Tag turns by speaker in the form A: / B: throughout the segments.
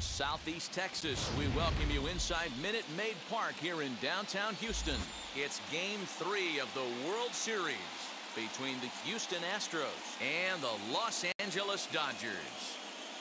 A: Southeast Texas. We welcome you inside Minute Maid Park here in downtown Houston. It's Game 3 of the World Series between the Houston Astros and the Los Angeles Dodgers.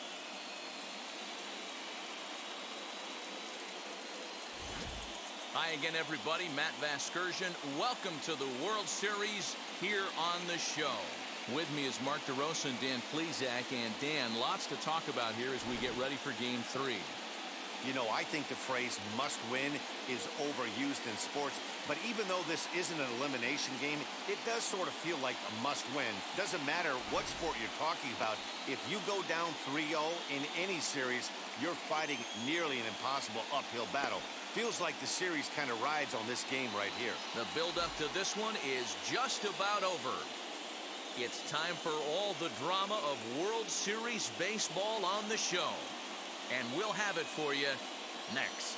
A: Hi again, everybody. Matt Vasgersian. Welcome to the World Series here on the show. With me is Mark DeRosa and Dan Plesac. And Dan, lots to talk about here as we get ready for Game 3.
B: You know, I think the phrase must win is overused in sports. But even though this isn't an elimination game, it does sort of feel like a must win. Doesn't matter what sport you're talking about. If you go down 3-0 in any series, you're fighting nearly an impossible uphill battle. Feels like the series kind of rides on this game right here.
A: The build-up to this one is just about over. It's time for all the drama of World Series baseball on the show. And we'll have it for you next.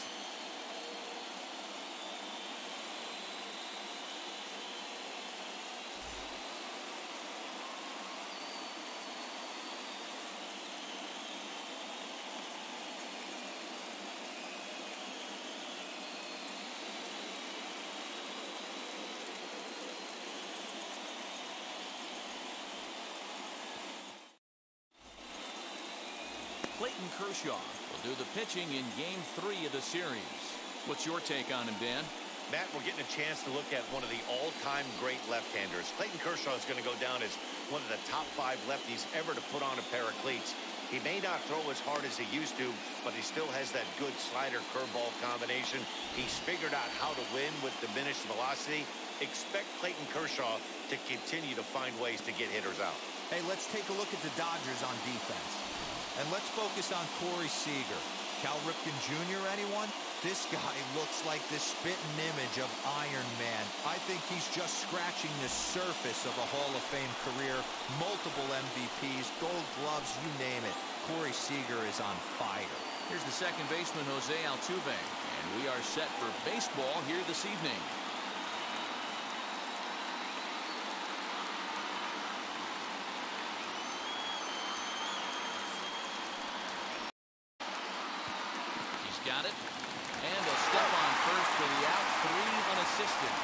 A: Clayton Kershaw will do the pitching in Game 3 of the series. What's your take on him, Dan?
B: Matt, we're getting a chance to look at one of the all-time great left-handers. Clayton Kershaw is going to go down as one of the top 5 lefties ever to put on a pair of cleats. He may not throw as hard as he used to, but he still has that good slider-curveball combination. He's figured out how to win with diminished velocity. Expect Clayton Kershaw to continue to find ways to get hitters out.
C: Hey, let's take a look at the Dodgers on defense. And let's focus on Corey Seager. Cal Ripken Jr., anyone? This guy looks like the spitting image of Iron Man. I think he's just scratching the surface of a Hall of Fame career. Multiple MVPs, Gold Gloves, you name it. Corey Seager is on fire.
A: Here's the second baseman, Jose Altuve. And we are set for baseball here this evening. Got it. And a step on first for the out, 3 unassisted.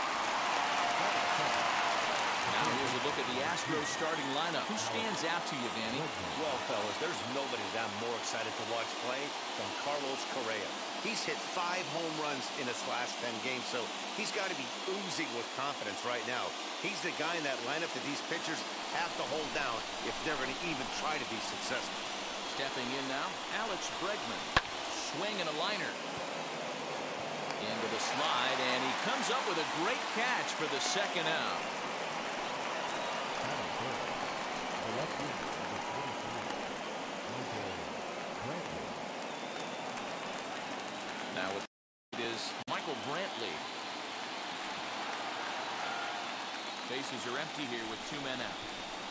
A: Now here's a look at the Astros starting lineup. Who stands out to you, Danny?
B: Well, fellas, there's nobody that I'm more excited to watch play than Carlos Correa. He's hit 5 home runs in his last 10 games, so he's got to be oozing with confidence right now. He's the guy in that lineup that these pitchers have to hold down if they're going to even try to be successful.
A: Stepping in now, Alex Bregman. Swing and a liner. Into the slide, and he comes up with a great catch for the second out. Now it is Michael Brantley. Bases are empty here with 2 men out.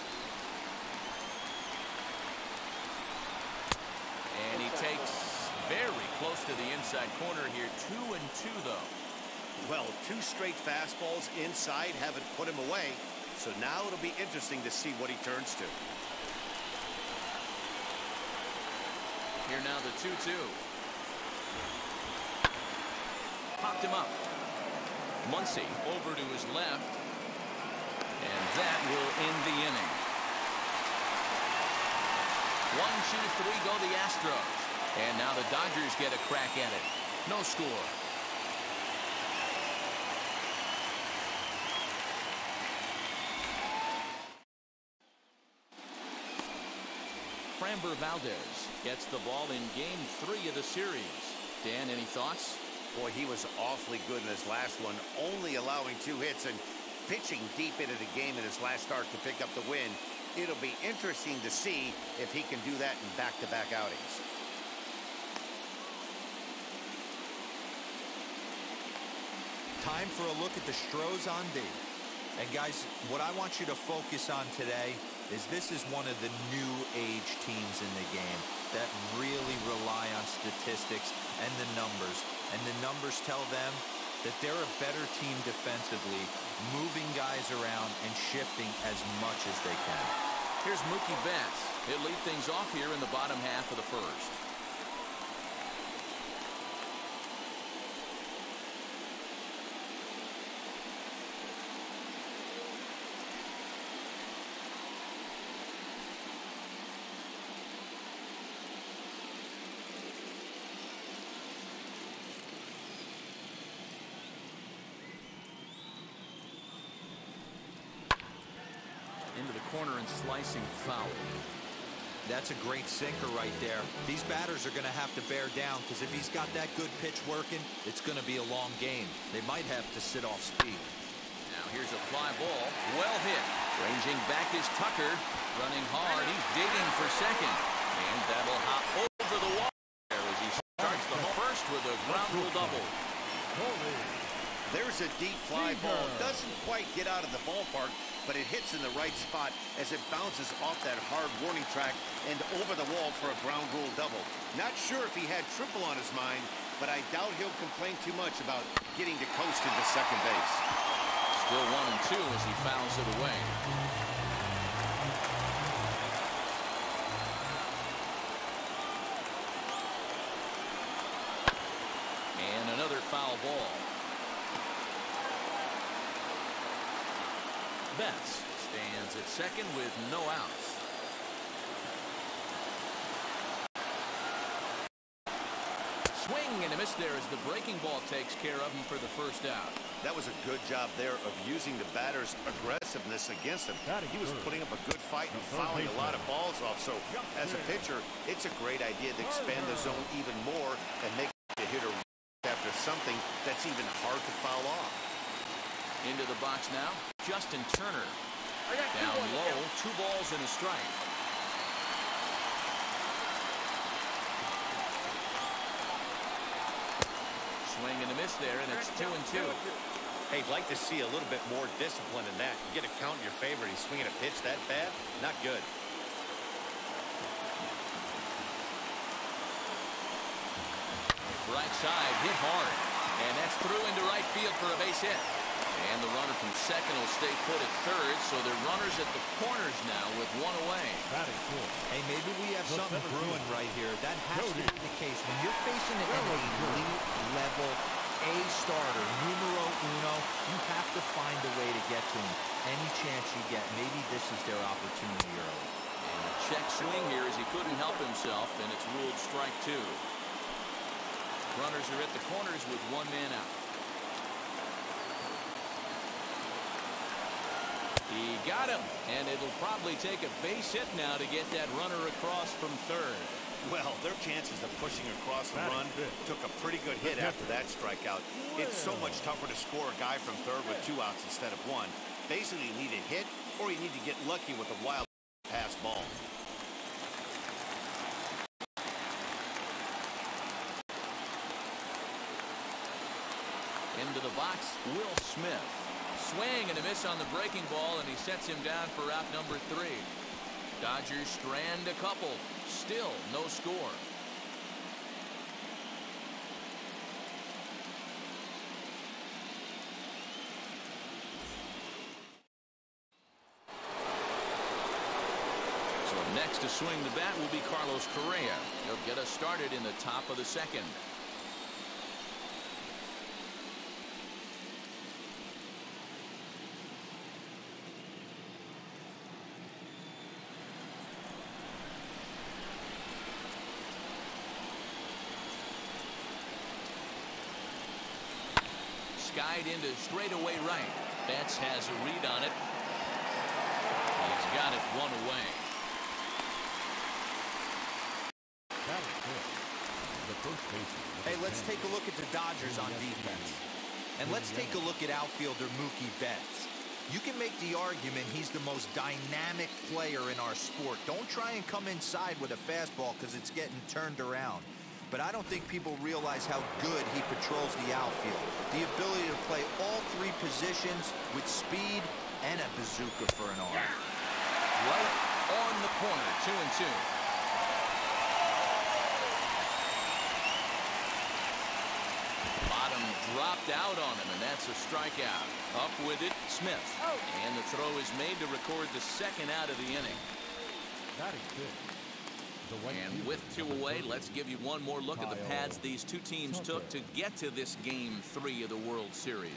A: And he takes very close to the inside corner here. 2-2 though.
B: Well, 2 straight fastballs inside haven't put him away. So now it'll be interesting to see what he turns to.
A: Here now the 2-2. Popped him up. Muncy over to his left. And that will end the inning. 1-2-3 go the Astros. And now the Dodgers get a crack at it. No score. Framber Valdez gets the ball in Game 3 of the series. Dan, any thoughts?
B: Boy, he was awfully good in his last one, only allowing 2 hits and pitching deep into the game in his last start to pick up the win. It'll be interesting to see if he can do that in back-to-back outings.
C: Time for a look at the Stros on D. And guys, what I want you to focus on today is this is one of the new age teams in the game that really rely on statistics and the numbers. And the numbers tell them that they're a better team defensively, moving guys around and shifting as much as they can.
A: Here's Mookie Betts. He'll lead things off here in the bottom half of the first. corner and slicing foul.
C: That's a great sinker right there. These batters are going to have to bear down because if he's got that good pitch working, it's going to be a long game. They might have to sit off speed.
A: Now here's a fly ball. Well hit. Ranging back is Tucker. Running hard. He's digging for second. And that'll hop over the wall there as he starts the first with a ground rule double.
B: There's a deep fly ball. Doesn't quite get out of the ballpark, but it hits in the right spot as it bounces off that hard warning track and over the wall for a ground rule double. Not sure if he had triple on his mind, but I doubt he'll complain too much about getting to coast into second base.
A: Still 1-2 as he fouls it away. And another foul ball. Betts stands at second with no outs. Swing and a miss there as the breaking ball takes care of him for the first out.
B: That was a good job there of using the batter's aggressiveness against him. He was putting up a good fight and fouling a lot of balls off. So as a pitcher, it's a great idea to expand the zone even more and make the hitter after something that's even hard to foul off.
A: Into the box now, Justin Turner. Down low, 2 balls and a strike. Swing and a miss there, and it's 2-2.
B: Hey, I'd like to see a little bit more discipline in that. You get a count in your favor, he's swinging a pitch that bad? Not good.
A: Right side, hit hard. And that's through into right field for a base hit. And the runner from second will stay put at third, so they're runners at the corners now with 1 away.
C: Hey, maybe we have something brewing right here. That has to be the case. When you're facing an elite level A starter, numero uno, you have to find a way to get to him. Any chance you get, maybe this is their opportunity early.
A: And a check swing here as he couldn't help himself, and it's ruled strike 2. Runners are at the corners with 1 man out. He got him, and it'll probably take a base hit now to get that runner across from third.
B: Well, their chances of pushing across the run took a pretty good hit after that strikeout. It's so much tougher to score a guy from third with 2 outs instead of 1. Basically, you need a hit, or you need to get lucky with a wild pass ball.
A: Into the box, Will Smith. Swing and a miss on the breaking ball, and he sets him down for out number 3. Dodgers strand a couple. Still no score. So next to swing the bat will be Carlos Correa. He'll get us started in the top of the second. Skied into straightaway right. Betts has a read on it. He's got it 1 away.
C: Hey, let's take a look at the Dodgers on defense. And let's take a look at outfielder Mookie Betts. You can make the argument he's the most dynamic player in our sport. Don't try and come inside with a fastball because it's getting turned around. But I don't think people realize how good he patrols the outfield. The ability to play all 3 positions with speed and a bazooka for an arm.
A: Right on the corner, 2-2. Bottom dropped out on him, and that's a strikeout. Up with it, Smith. And the throw is made to record the second out of the inning.
D: That is good.
A: And with 2 away, let's give you one more look at the paths these 2 teams took to get to this Game 3 of the World Series.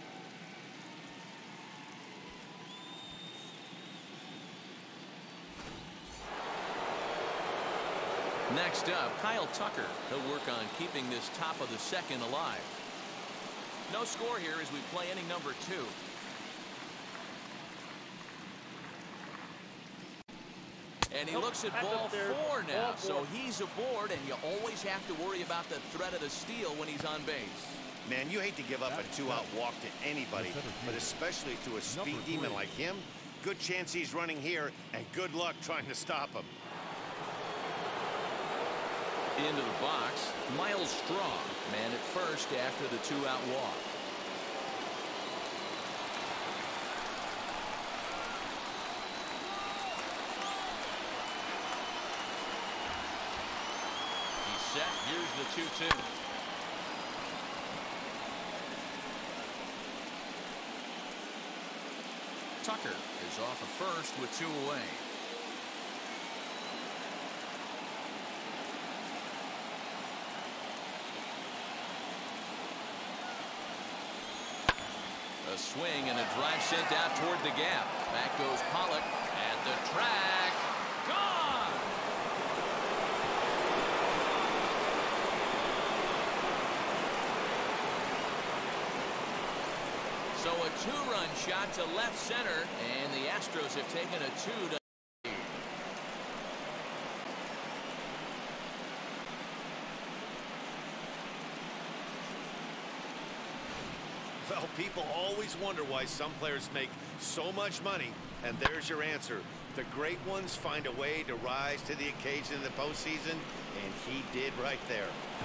A: Next up, Kyle Tucker. He'll work on keeping this top of the second alive. No score here as we play inning number 2. And he looks at ball 4 now, so he's aboard, and you always have to worry about the threat of the steal when he's on base.
B: Man, you hate to give up a 2-out walk to anybody, but especially to a speed demon like him. Good chance he's running here, and good luck trying to stop him.
A: Into the box, Miles Straw, man at first after the 2-out walk. He's set. Here's the 2-2. Tucker is off of first with 2 away. A swing and a drive sent out toward the gap. Back goes Pollock at the track. Gone! So a 2-run shot to left center, and the Astros have taken a 2 to.
B: Well, people always wonder why some players make so much money, and there's your answer. The great ones find a way to rise to the occasion in the postseason, and he did right there.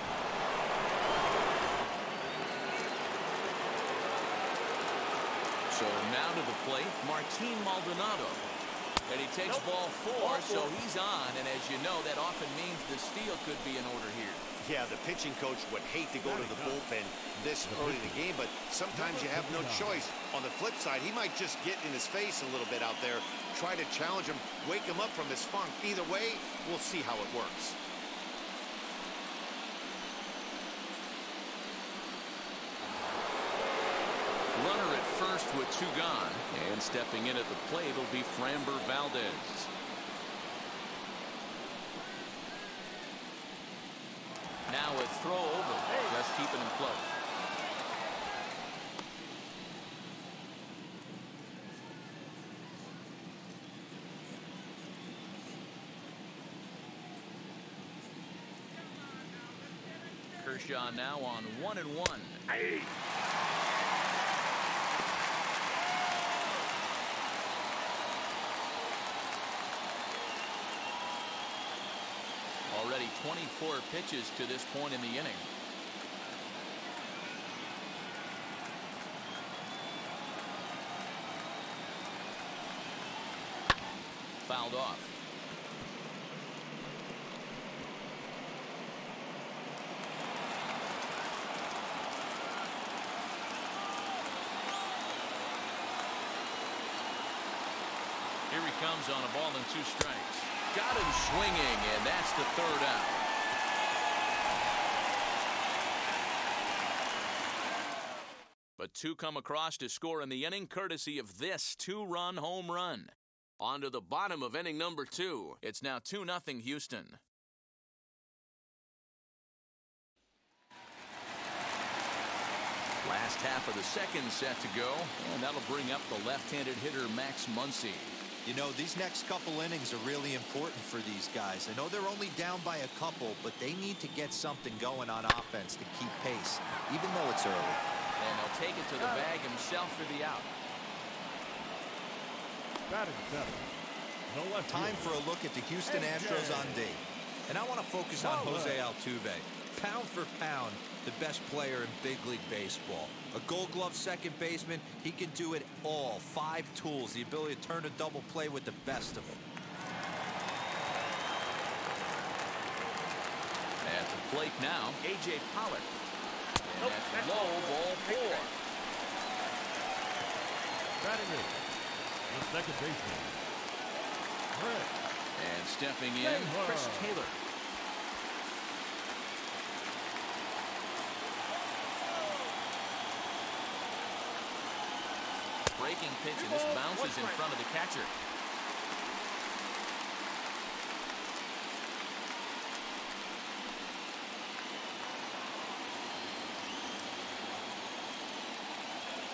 A: So now to the plate, Martin Maldonado. And he takes ball 4, so he's on, and as you know, that often means the steal could be in order here.
B: Yeah, the pitching coach would hate to go to the bullpen this early in the game, but sometimes you have no choice. On the flip side, he might just get in his face a little bit out there, try to challenge him, wake him up from his funk. Either way, we'll see how it works.
A: Runner at first with 2 gone, and stepping in at the plate will be Framber Valdez. Now a throw over, just keeping him close. Kershaw now on 1-1. Already 24 pitches to this point in the inning. Fouled off. Here he comes on a ball and 2 strikes. Got him swinging, and that's the 3rd out. But 2 come across to score in the inning, courtesy of this 2-run home run. On to the bottom of inning number 2. It's now 2-0 Houston. Last half of the second set to go, and that'll bring up the left-handed hitter Max Muncy.
C: You know, these next couple innings are really important for these guys. I know they're only down by a couple, but they need to get something going on offense to keep pace, even though it's early.
A: And he'll take it to the bag himself for the out.
D: Batting 7. No left.
C: Time for a look at the Houston Astros on D. And I want to focus on Jose Altuve. Pound for pound, the best player in big league baseball. A Gold Glove second baseman, he can do it all. 5 tools, the ability to turn a double play with the best of them.
A: At the plate now, A.J. Pollock. And that's low, ball 4.
D: Batting 8. The second baseman. Rick.
A: And stepping in, Chris Taylor. Breaking pitch, and this bounces in front of the catcher.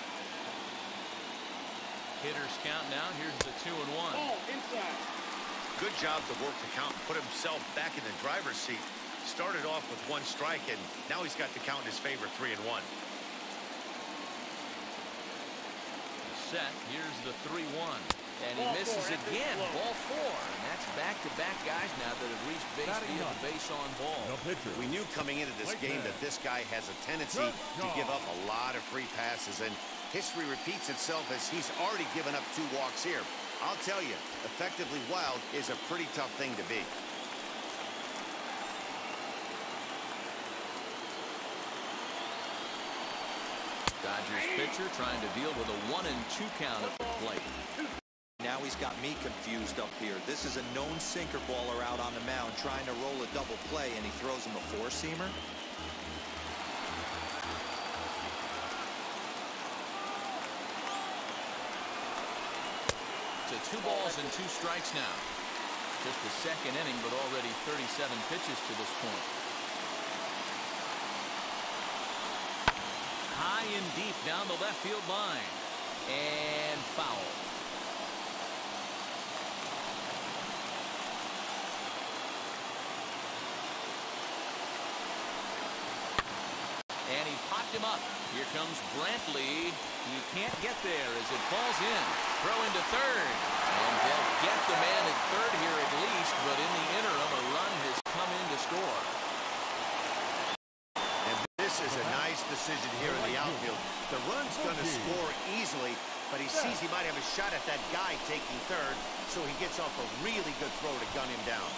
A: Hitters count now. Here's the 2-1.
E: Oh, inside.
B: good job to work the count and put himself back in the driver's seat. Started off with 1 strike, and now he's got the count in his favor, 3-1.
A: Set. Here's the 3-1. And he misses again. Ball 4. And that's back-to-back guys now that have reached base via the base on ball.
D: No pitcher.
B: We knew coming into this game that this guy has a tendency to give up a lot of free passes, and history repeats itself as he's already given up 2 walks here. I'll tell you, effectively wild is a pretty tough thing to be.
A: Dodgers pitcher trying to deal with a 1-2 count at the plate.
C: Now he's got me confused up here. This is a known sinker baller out on the mound trying to roll a double play, and he throws him a 4-seamer.
A: To 2 balls and 2 strikes now. Just the second inning, but already 37 pitches to this point. High and deep down the left field line. And foul. And he popped him up. Here comes Brantley. He can't get there as it falls in. Throw into third. And they'll get the man at third here at least, but in the interim, a run has come in to score.
B: And this is a nice decision here in the outfield. The run's going to score easily, but he sees he might have a shot at that guy taking third, so he gets off a really good throw to gun him down.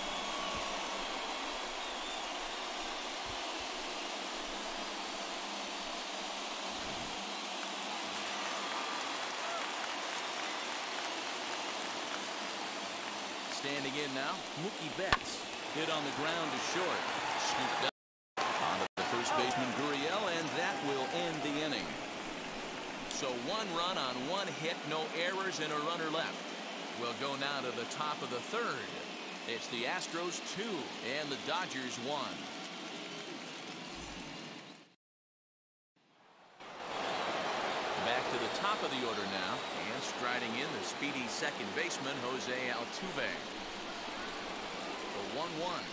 A: Standing in now, Mookie Betts. Hit on the ground to short. Scooped up onto the first baseman Gurriel, and that will end the inning. So 1 run on 1 hit, no errors, and a runner left. We'll go now to the top of the 3rd. It's the Astros 2 and the Dodgers 1. Back to the top of the order now, and striding in the speedy second baseman Jose Altuve. The 1-1.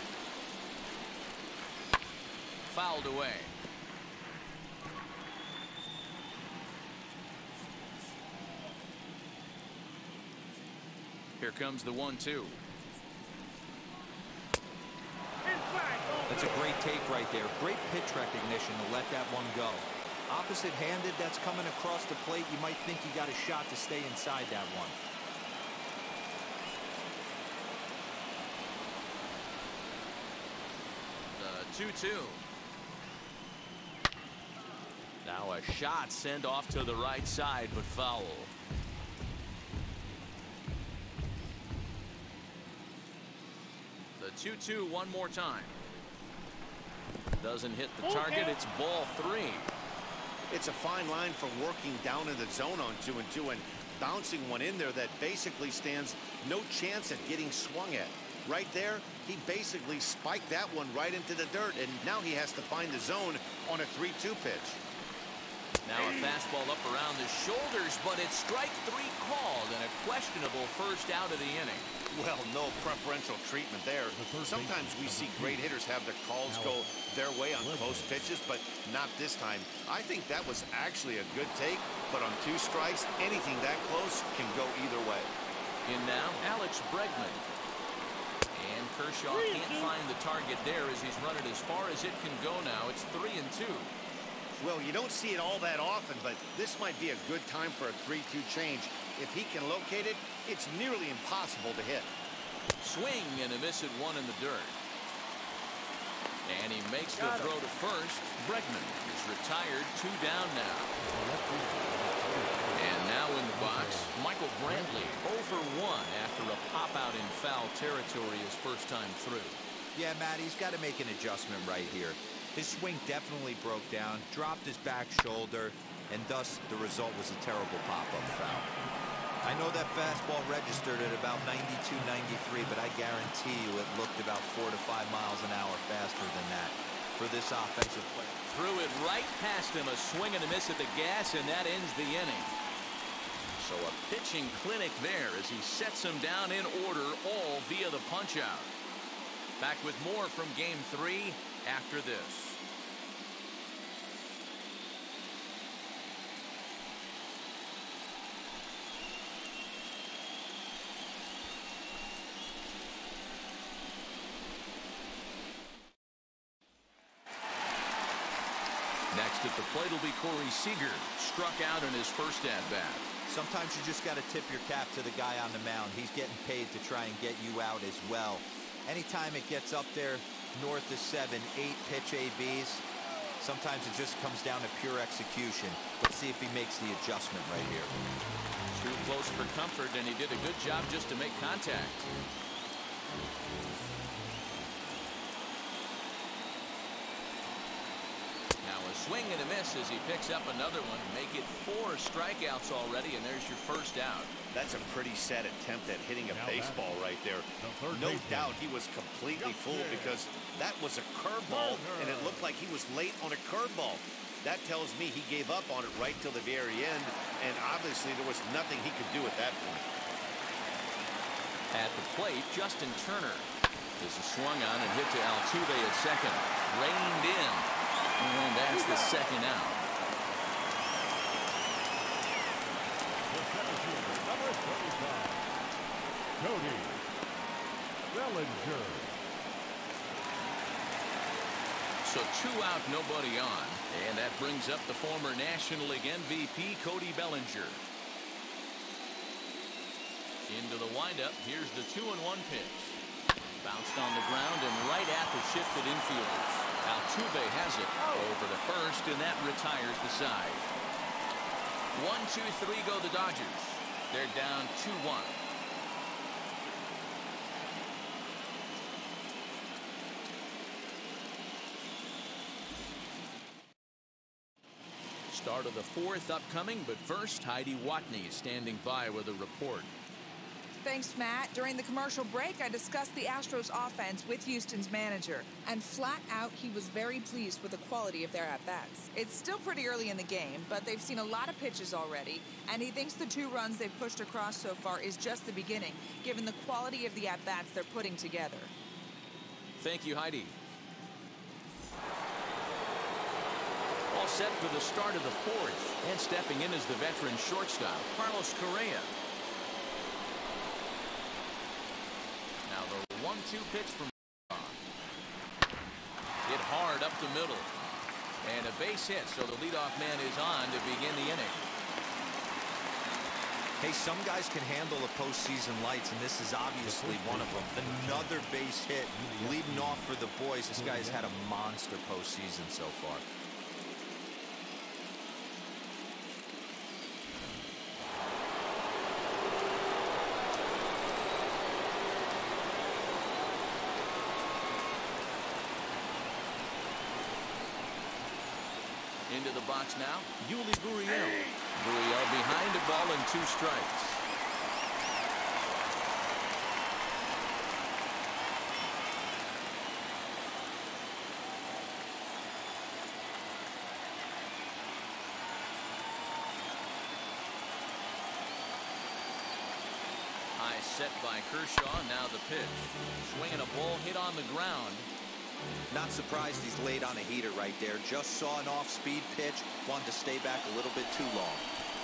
A: Fouled away. Here comes the 1-2.
C: That's a great take right there. Great pitch recognition to let that one go. Opposite-handed, that's coming across the plate. You might think you got a shot to stay inside that one.
A: The 2-2. Now a shot sent off to the right side, but foul. The 2-2 one more time. Doesn't hit the target. It's ball 3.
B: It's a fine line from working down in the zone on 2-2 and bouncing one in there that basically stands no chance at getting swung at. Right there, he basically spiked that one right into the dirt, and now he has to find the zone on a 3-2 pitch.
A: Now a fastball up around the shoulders, but it's strike 3 called and a questionable first out of the inning.
B: Well, no preferential treatment there. Sometimes we see great hitters have their calls go their way on close pitches, but not this time. I think that was actually a good take, but on 2 strikes, anything that close can go either way.
A: In now, Alex Bregman. And Kershaw can't find the target there as he's run it as far as it can go now. It's 3-2.
B: Well, you don't see it all that often, but this might be a good time for a 3-2 change. If he can locate it, it's nearly impossible to hit.
A: Swing and a miss at 1 in the dirt. And he makes the throw to first. Bregman is retired, 2 down now. And now in the box, Michael Brantley 0 for 1 after a pop out in foul territory his first time through.
C: Yeah, Matt, he's got to make an adjustment right here. His swing definitely broke down, dropped his back shoulder, and thus the result was a terrible pop-up foul. I know that fastball registered at about 92, 93, but I guarantee you it looked about 4 to 5 miles an hour faster than that for this offensive play.
A: Threw it right past him, a swing and a miss at the gas, and that ends the inning. So a pitching clinic there as he sets them down in order, all via the punch-out. Back with more from Game 3 after this. Next at the plate will be Corey Seager. Struck out in his first at-bat.
C: Sometimes you just got to tip your cap to the guy on the mound. He's getting paid to try and get you out as well. Anytime it gets up there north of 7, 8 pitch ABs, sometimes it just comes down to pure execution. Let's see if he makes the adjustment right here.
A: Too close for comfort, and he did a good job just to make contact. Swing and a miss as he picks up another one. Make it 4 strikeouts already, and there's your first out.
B: That's a pretty sad attempt at hitting a baseball right there. No doubt he was completely fooled because that was a curveball, and it looked like he was late on a curveball. That tells me he gave up on it right till the very end, and obviously there was nothing he could do at that point.
A: At the plate, Justin Turner. This is swung on and hit to Altuve at second. Reined in. And that's the second out.
D: The center fielder, number 35, Cody Bellinger.
A: So 2 out, nobody on. And that brings up the former National League MVP, Cody Bellinger. Into the windup. Here's the 2-1 pitch. Bounced on the ground and right at the shifted infielders. Altuve has it over the first, and that retires the side. 1-2-3 go the Dodgers. They're down 2-1. Start of the 4th upcoming, but first, Heidi Watney is standing by with a report.
E: Thanks, Matt. During the commercial break, I discussed the Astros offense with Houston's manager. And flat out, he was very pleased with the quality of their at-bats. It's still pretty early in the game, but they've seen a lot of pitches already. And he thinks the 2 runs they've pushed across so far is just the beginning, given the quality of the at-bats they're putting together.
A: Thank you, Heidi. All set for the start of the 4th. And stepping in is the veteran shortstop, Carlos Correa. 1-2 pitch from hit hard up the middle, and a base hit, so the leadoff man is on to begin the inning.
C: Hey, some guys can handle the postseason lights, and this is obviously one of them. Another base hit leading off for the boys. This guy's had a monster postseason so far.
A: Into the box now, Yuli Gurriel. Gurriel behind a ball and 2 strikes. High set by Kershaw. Now the pitch. Swinging a ball hit on the ground.
C: Not surprised he's laid on a heater right there. Just saw an off-speed pitch. Wanted to stay back a little bit too long.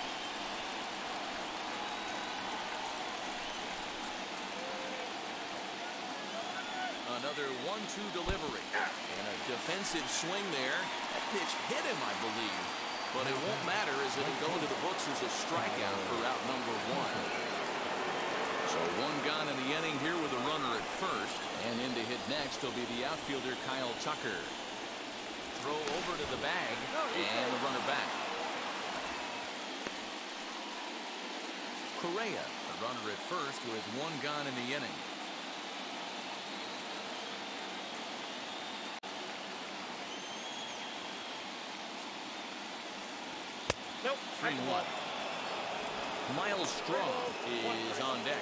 A: Another 1-2 delivery. And a defensive swing there. That pitch hit him, I believe. But it won't matter as it'll go into the books as a strikeout for out number 1. So 1 gone in the inning here with a runner at first. And in to hit next will be the outfielder Kyle Tucker. Throw over to the bag and the runner back. Correa, the runner at first with 1 gone in the inning.
B: Nope.
A: 3-1. Miles Straw is on deck.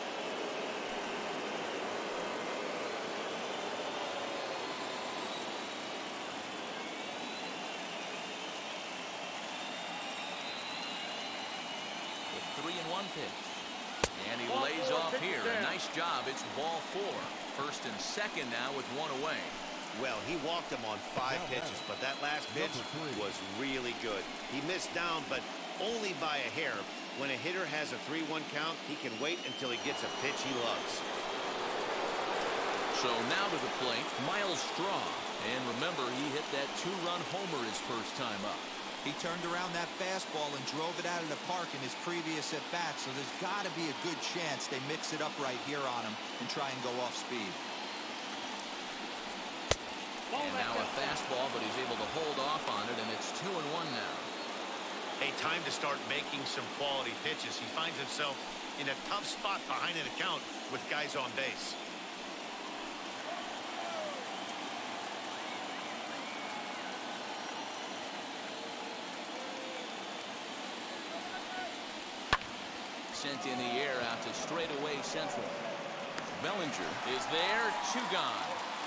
A: pitch. And he lays off here. A nice job. It's ball 4. First and second now with one away.
B: Well, he walked him on 5 pitches, but that last pitch was really good. He missed down, but only by a hair. When a hitter has a 3-1 count, he can wait until he gets a pitch he loves.
A: So now to the plate, Miles Straw. And remember, he hit that 2-run homer his first time up.
C: He turned around that fastball and drove it out of the park in his previous at-bat, so there's got to be a good chance they mix it up right here on him and try and go off speed.
A: And now a fastball, but he's able to hold off on it, and it's 2-1 now.
B: Hey, time to start making some quality pitches. He finds himself in a tough spot behind an account with guys on base.
A: Sent in the air out to straightaway central. Bellinger is there, 2 gone.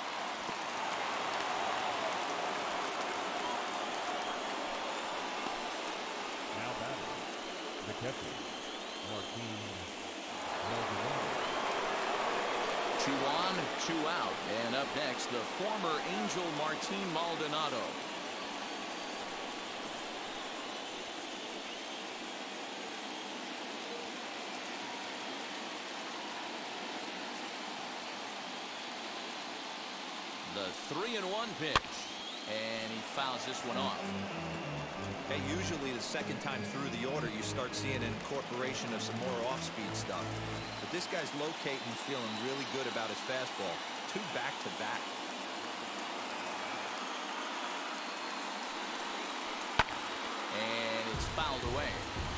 D: Now batting, the catcher, Martin Maldonado.
A: 2 on, 2 out. And up next, the former Angel Martin Maldonado. The 3-1 pitch. And he fouls this one off.
C: Hey, usually the second time through the order, you start seeing an incorporation of some more off-speed stuff. But this guy's locating and feeling really good about his fastball. 2 back-to-back.
A: And it's fouled away.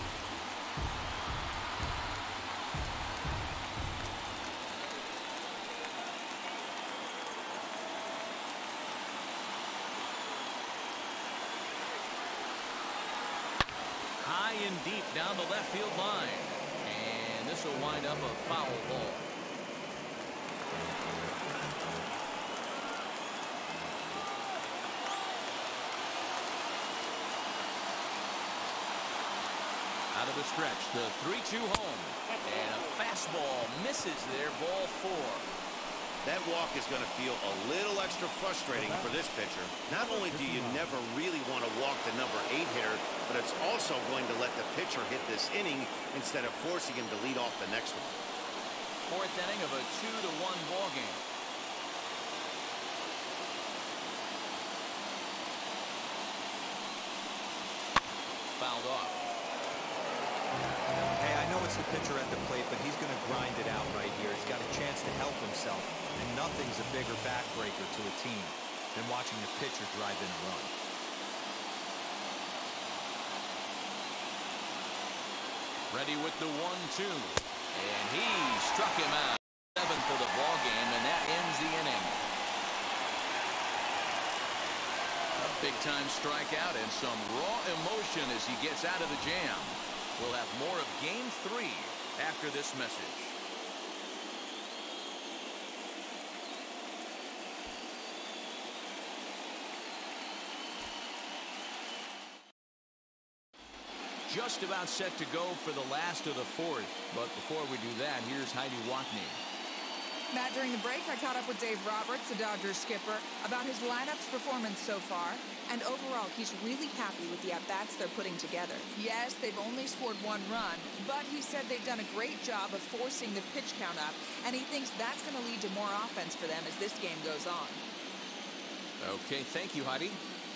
A: High and deep down the left field line. And this will wind up a foul ball. Out of the stretch, the 3-2 home. And a fastball misses there, ball 4.
B: That walk is going to feel a little extra frustrating for this pitcher. Not only do you never really want to walk the number 8 hitter, but it's also going to let the pitcher hit this inning instead of forcing him to lead off the next one.
A: 4th inning of a 2-1 ball game. Fouled off.
C: Hey, I know it's the pitcher at the plate, but he's going to grind it out right here. He's got a chance to help himself, and nothing's a bigger backbreaker to a team than watching the pitcher drive in a run.
A: Ready with the 1-2. And he struck him out. 7th of the ball game, and that ends the inning. A big-time strikeout and some raw emotion as he gets out of the jam. We'll have more of Game 3 after this message. Just about set to go for the last of the 4th. But before we do that, here's Heidi Watney.
E: Matt, during the break, I caught up with Dave Roberts, the Dodgers skipper, about his lineup's performance so far. And overall, he's really happy with the at-bats they're putting together. Yes, they've only scored 1 run, but he said they've done a great job of forcing the pitch count up, and he thinks that's going to lead to more offense for them as this game goes on.
A: Okay, thank you, Heidi.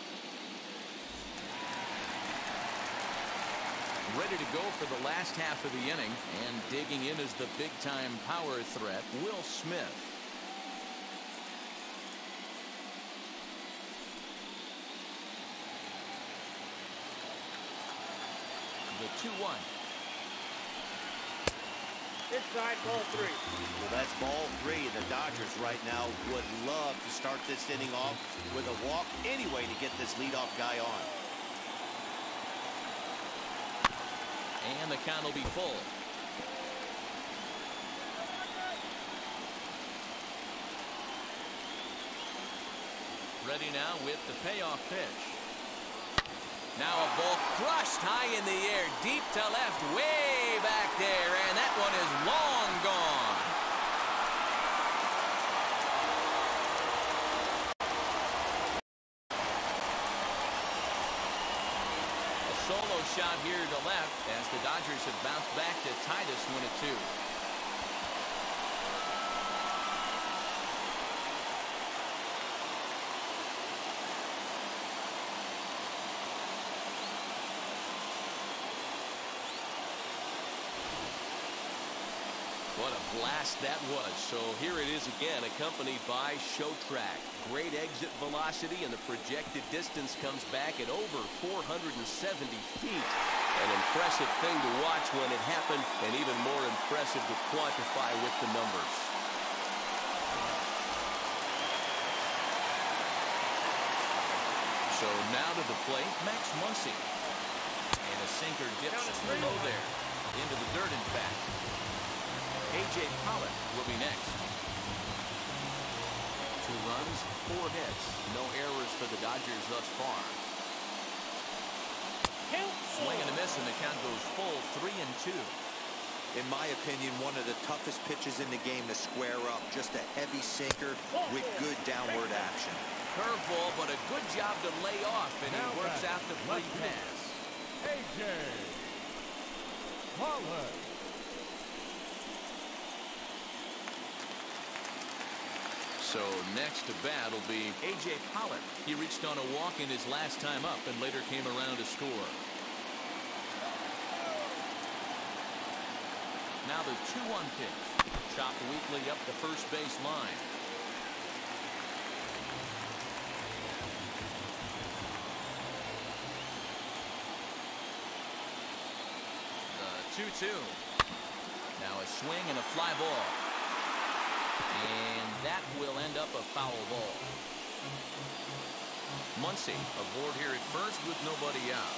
A: Ready to go for the last half of the inning, and digging in is the big-time power threat, Will Smith. The 2-1.
B: Inside ball 3. Well, that's ball 3. The Dodgers right now would love to start this inning off with a walk anyway to get this leadoff guy on.
A: And the count will be full. Ready now with the payoff pitch. Now a ball crushed high in the air, deep to left, way way back there, and that one is long gone. A solo shot here to left as the Dodgers have bounced back to tie this one at 2. What a blast that was. So here it is again, accompanied by Show Track. Great exit velocity, and the projected distance comes back at over 470 feet. An impressive thing to watch when it happened, and even more impressive to quantify with the numbers. So now to the plate, Max Muncy. And a sinker dips too low there. Into the dirt, in fact. A.J. Pollock will be next. 2 runs, 4 hits. No errors for the Dodgers thus far. Swing and a miss, and the count goes full 3-2.
C: In my opinion, one of the toughest pitches in the game to square up. Just a heavy sinker with good downward action.
A: Curveball, but a good job to lay off, and he works out the free pass.
D: A.J. Pollock.
A: So next to bat will be A.J. Pollock. He reached on a walk in his last time up and later came around to score. Now the 2-1 pitch. Chopped weakly up the first base line. The 2-2. Now a swing and a fly ball. And that will end up a foul ball. Muncy aboard here at first with nobody out.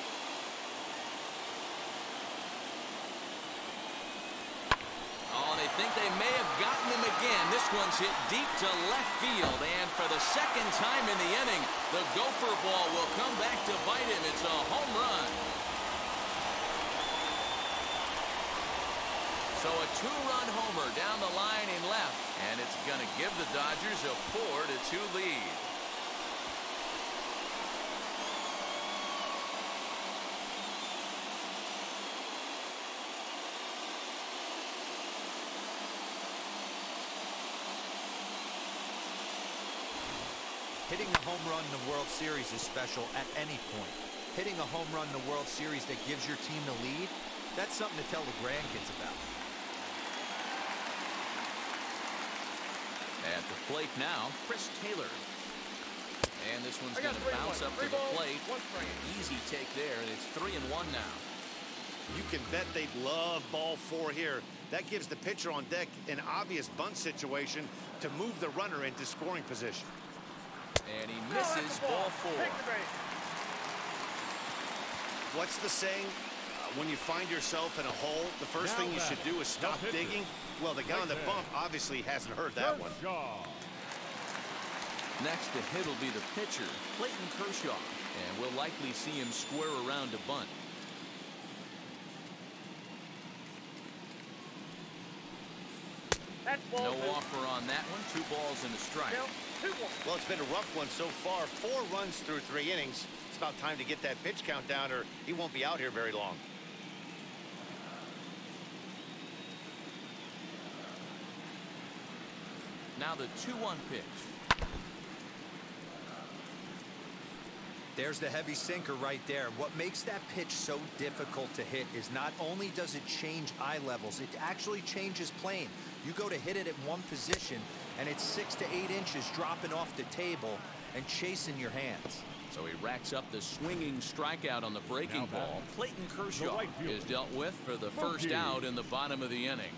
A: Oh, they think they may have gotten him again. This one's hit deep to left field. And for the second time in the inning, the gopher ball will come back to bite him. It's a home run. So a 2-run homer down the line in left, and it's going to give the Dodgers a 4-2 lead.
C: Hitting a home run in the World Series is special at any point. Hitting a home run in the World Series that gives your team the lead, that's something to tell the grandkids about.
A: At the plate now, Chris Taylor. And this one's going to bounce up to the plate. Easy take there, and it's 3-1 now.
B: You can bet they'd love ball 4 here. That gives the pitcher on deck an obvious bunt situation to move the runner into scoring position.
A: And he misses ball 4.
B: What's the saying? When you find yourself in a hole, the first thing you should do is stop digging. Well, the guy on the bump obviously hasn't heard that one.
A: Next to hit will be the pitcher, Clayton Kershaw. And we'll likely see him square around to bunt. No offer on that one. 2 balls and a strike.
B: Well, it's been a rough one so far. 4 runs through 3 innings. It's about time to get that pitch count down, or he won't be out here very long.
A: Now the 2-1 pitch.
C: There's the heavy sinker right there. What makes that pitch so difficult to hit is not only does it change eye levels, it actually changes plane. You go to hit it at one position, and it's 6 to 8 inches dropping off the table and chasing your hands.
A: So he racks up the swinging strikeout on the breaking ball. Clayton Kershaw is dealt with for the first out in the bottom of the inning.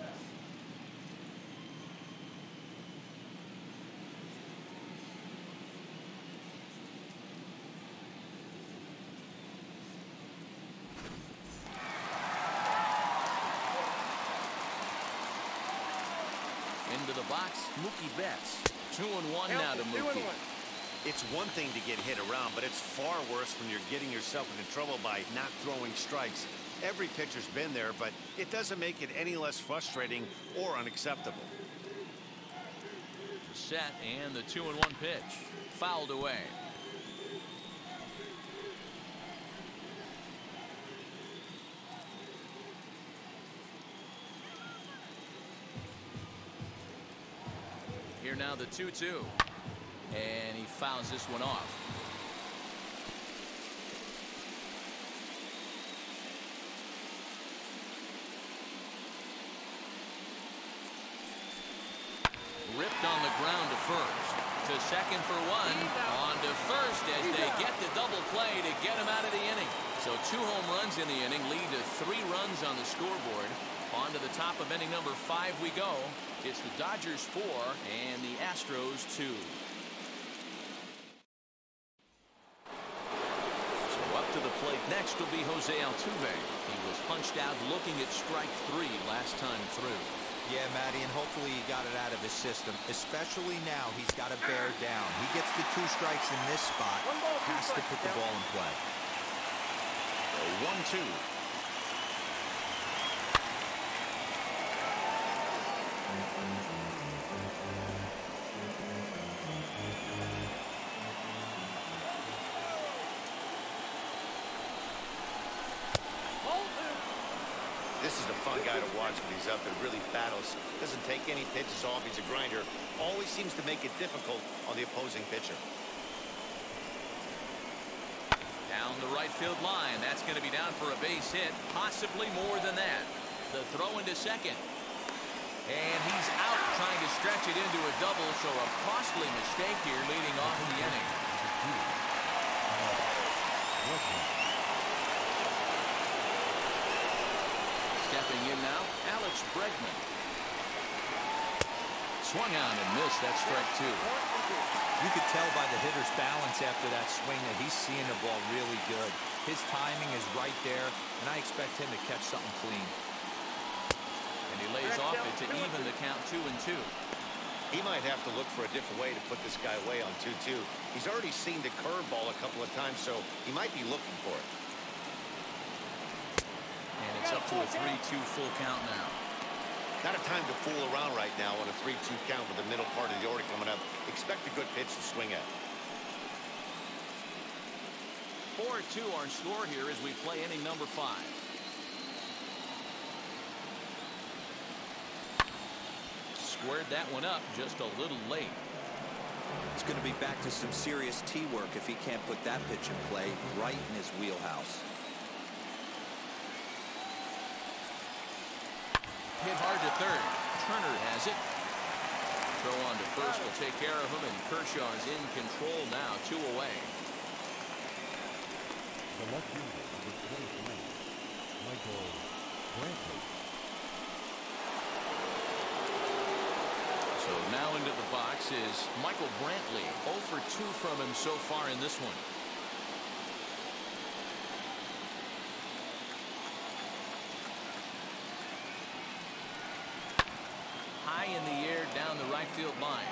A: Into the box, Mookie Betts. 2-1 now to Mookie.
B: It's one thing to get hit around, but it's far worse when you're getting yourself into trouble by not throwing strikes. Every pitcher's been there, but it doesn't make it any less frustrating or unacceptable.
A: Set, and the 2-1 pitch. Fouled away. Here now the 2-2. And he fouls this one off. Ripped on the ground to first. To second for one. On to first as they get the double play to get him out of the inning. So 2 home runs in the inning lead to 3 runs on the scoreboard. On to the top of inning number 5 we go. It's the Dodgers 4 and the Astros 2. So up to the plate next will be Jose Altuve. He was punched out looking at strike 3 last time through.
C: Yeah, Matty, and hopefully he got it out of his system. Especially now, he's got to bear down. He gets the 2 strikes in this spot. Has to put the ball in play.
B: So 1-2. This is a fun guy to watch when he's up there. Really battles. Doesn't take any pitches off. He's a grinder. Always seems to make it difficult on the opposing pitcher.
A: Down the right field line. That's going to be down for a base hit. Possibly more than that. The throw into second. And he's out trying to stretch it into a double. So a costly mistake here leading off the inning. Stepping in now, Alex Bregman. Swung on and missed. That's strike 2.
C: You could tell by the hitter's balance after that swing that he's seeing the ball really good. His timing is right there, and I expect him to catch something clean.
A: And he lays off it to even the count 2-2.
B: He might have to look for a different way to put this guy away on 2-2. He's already seen the curveball a couple of times, so he might be looking for it.
A: And it's up to a 3-2 full count now.
B: Not a time to fool around right now on a 3-2 count with the middle part of the order coming up. Expect a good pitch to swing at.
A: 4-2 our score here as we play inning number 5. Squared that one up just a little late.
C: It's going to be back to some serious tee work if he can't put that pitch in play right in his wheelhouse.
A: Hit hard to third. Turner has it. Throw on to first will take care of him, and Kershaw is in control now, 2 away.
D: The left fielder, number 23, Michael Brantley.
A: So now into the box is Michael Brantley. 0 for 2 from him so far in this one. High in the air down the right field line.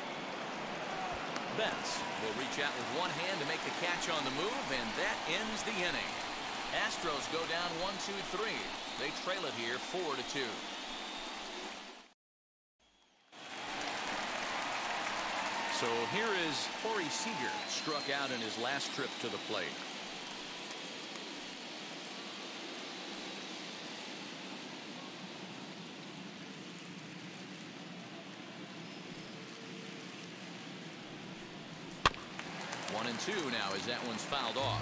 A: Betts will reach out with one hand to make the catch on the move, and that ends the inning. Astros go down 1-2-3. They trail it here 4-2. So here is Corey Seager, struck out in his last trip to the plate. One and 2 now as that one's fouled off.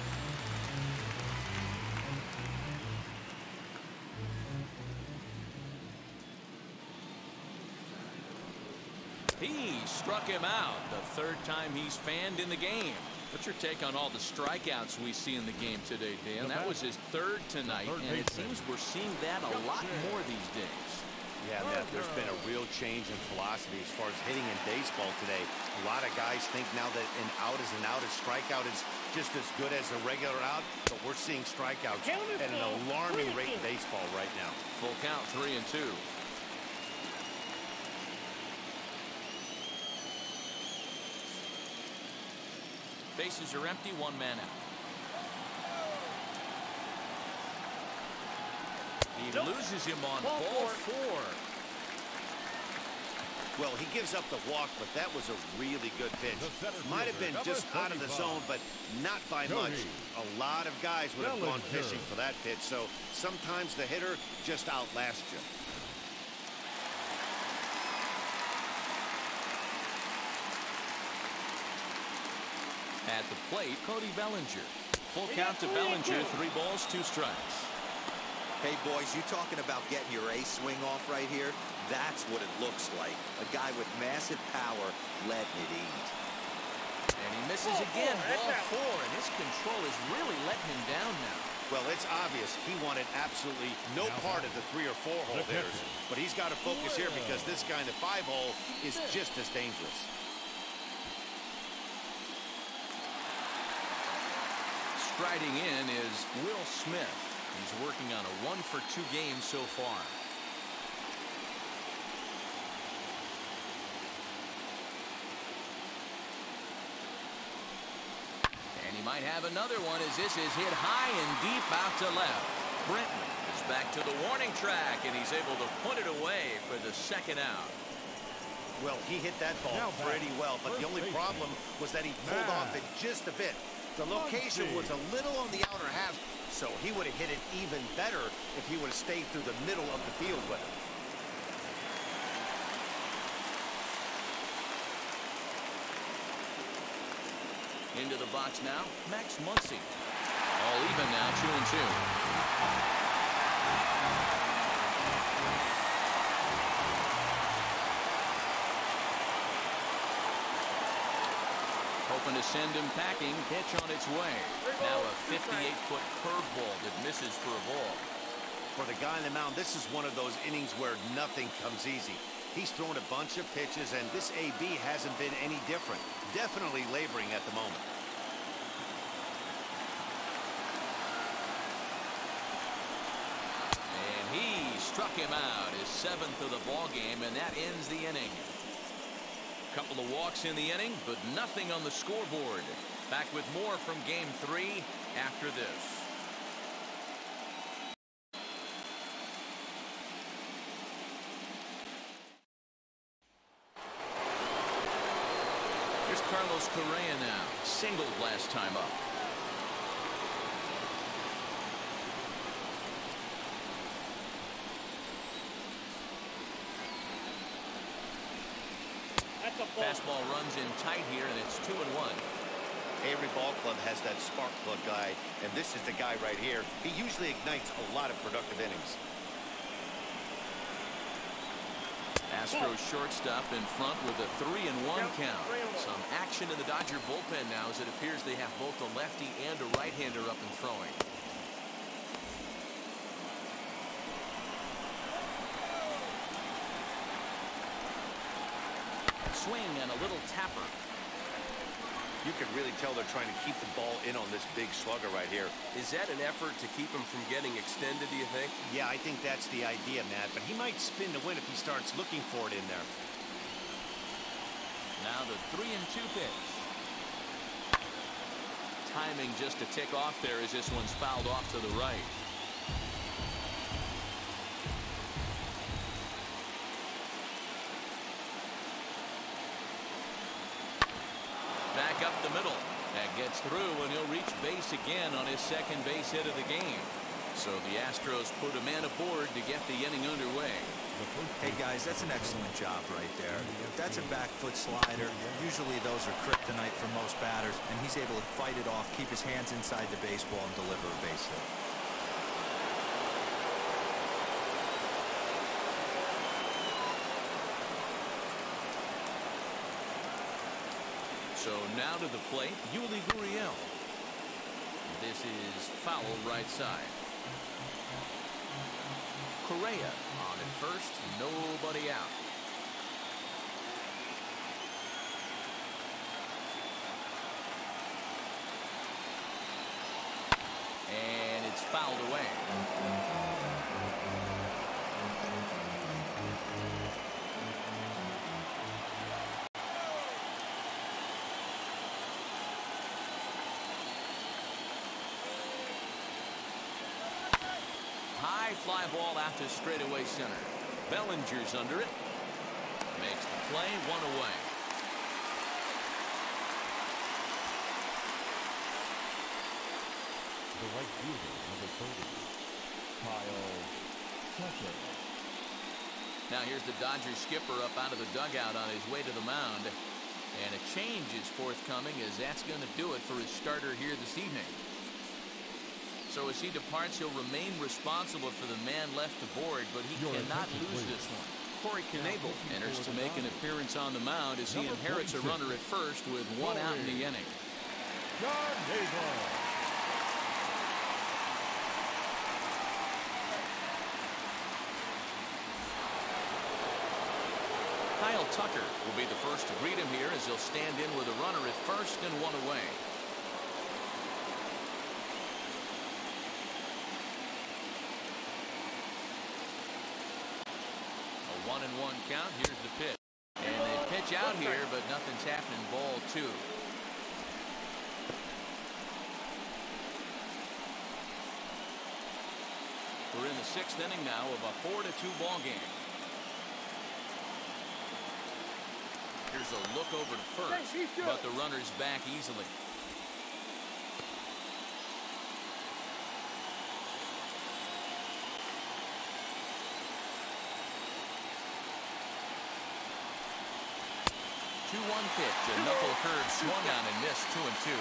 A: He struck him out the 3rd time he's fanned in the game. What's your take on all the strikeouts we see in the game today, Dan? That was his 3rd tonight, and it seems we're seeing that a lot more these days.
B: Yeah, Matt, there's been a real change in philosophy as far as hitting in baseball today. A lot of guys think now that an out is an out, a strikeout is just as good as a regular out, but we're seeing strikeouts at an alarming rate in baseball right now.
A: Full count, 3-2. Bases are empty, 1 man out. He loses him on ball 4.
B: Well, he gives up the walk, but that was a really good pitch. Might have been just out of the zone, but not by much. A lot of guys would have gone fishing for that pitch, so sometimes the hitter just outlasts you.
A: At the plate, Cody Bellinger. Full count to Bellinger, 3 balls, 2 strikes.
C: Hey, boys, you talking about getting your A swing off right here? That's what it looks like. A guy with massive power letting it eat.
A: And he misses again, ball 4, and his control is really letting him down now.
B: Well, it's obvious he wanted absolutely no part of the 3 or 4 hole hitters. But he's got to focus here because this guy in the 5 hole is just as dangerous.
A: Striding in is Will Smith. He's working on a 1-for-2 game so far. And he might have another one as this is hit high and deep out to left. Britton is back to the warning track, and he's able to put it away for the 2nd out.
B: Well, he hit that ball pretty well, but the only problem was that he pulled off it just a bit. The location was a little on the outer half, so he would have hit it even better if he would have stayed through the middle of the field with it.
A: Into the box now, Max Muncy. All even now, 2-2. Hoping to send him packing. Pitch on its way. Now a 58-foot curveball that misses for a ball.
B: For the guy on the mound, this is one of those innings where nothing comes easy. He's thrown a bunch of pitches, and this AB hasn't been any different. Definitely laboring at the moment.
A: And he struck him out, his 7th of the ball game, and that ends the inning. Couple of walks in the inning, but nothing on the scoreboard. Back with more from Game 3 after this. Here's Carlos Correa now. Singled last time up. Fastball runs in tight here, and it's 2-1.
B: Every ball club has that spark plug guy, and this is the guy right here. He usually ignites a lot of productive innings.
A: Astros shortstop in front with a 3-1 count. Some action in the Dodger bullpen now as it appears they have both a lefty and a right-hander up and throwing. Swing and a little tapper.
B: You can really tell they're trying to keep the ball in on this big slugger right here.
F: Is that an effort to keep him from getting extended, do you think?
B: Yeah, I think that's the idea, Matt, but he might spin to win if he starts looking for it in there.
A: Now the 3-2 pitch. Timing just a tick off there as this one's fouled off to the right. Back up the middle. That gets through, and he'll reach base again on his 2nd base hit of the game. So the Astros put a man aboard to get the inning underway.
C: Hey, guys, that's an excellent job right there. That's a back foot slider. Usually those are kryptonite for most batters, and he's able to fight it off, keep his hands inside the baseball, and deliver a base hit.
A: So now to the plate, Yuli Gurriel. This is foul right side. Correa on at first, nobody out. And it's fouled away. High high fly ball out to straightaway center. Bellinger's under it. Makes the play, 1 away.
D: The right fielder, number 30, Kyle Tucker.
A: Now here's the Dodgers skipper up out of the dugout on his way to the mound. And a change is forthcoming, as that's going to do it for his starter here this evening. So as he departs, he'll remain responsible for the man left aboard, but he cannot lose this one. Corey Knebel enters to make an appearance on the mound as he inherits a runner at first with 1 out in the inning.
D: John Knebel.
A: Kyle Tucker will be the first to greet him here as he'll stand in with a runner at first and 1 away. A 1-1 count. Here's the pitch. And they pitch out here, but nothing's happening. Ball 2. We're in the 6th inning now of a 4-2 ball game. Here's a look over to first, but the runner's back easily. Two-one pitch, a knuckle curve swung on and missed. 2-2.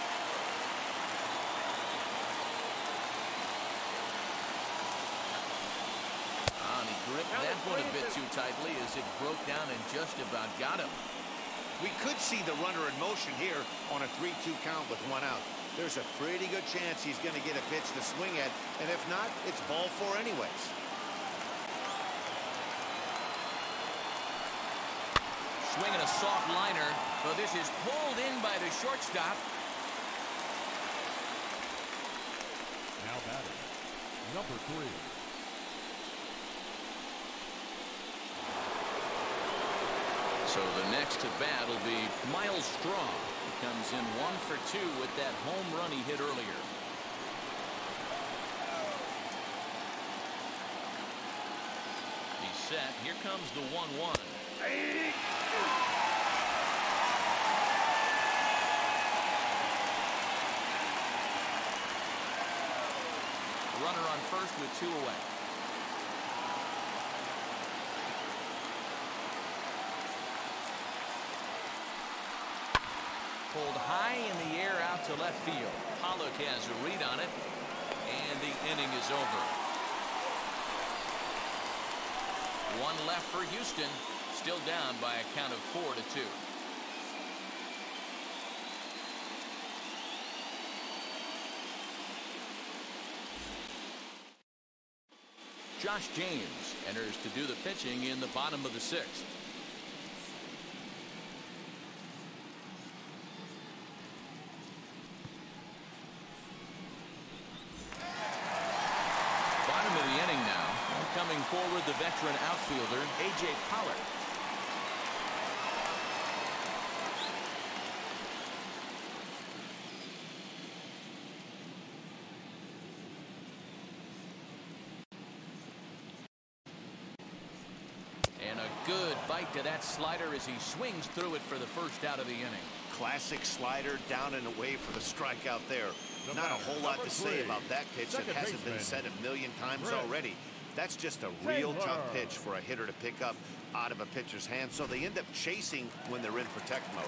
A: Gripped that one a bit too tightly as it broke down and just about got him.
B: We could see the runner in motion here on a 3-2 count with 1 out. There's a pretty good chance he's going to get a pitch to swing at, and if not, it's ball 4 anyways.
A: Swinging a soft liner, but this is pulled in by the shortstop.
D: Now batting, number 3.
A: So the next to bat will be Miles Straw. He comes in 1 for 2 with that home run he hit earlier. He's set. Here comes the 1-1. Runner on first with 2 away. Pulled high in the air out to left field. Pollock has a read on it, and the inning is over. 1 left for Houston, still down by a count of 4-2. Josh James enters to do the pitching in the bottom of the 6th. Coming forward, the veteran outfielder, A.J. Pollard. And a good bite to that slider as he swings through it for the first out of the inning.
B: Classic slider, down and away for the strikeout there. Not a whole lot to say about that pitch that hasn't been said a million times already. That's just a real tough pitch for a hitter to pick up out of a pitcher's hand, so they end up chasing when they're in protect mode.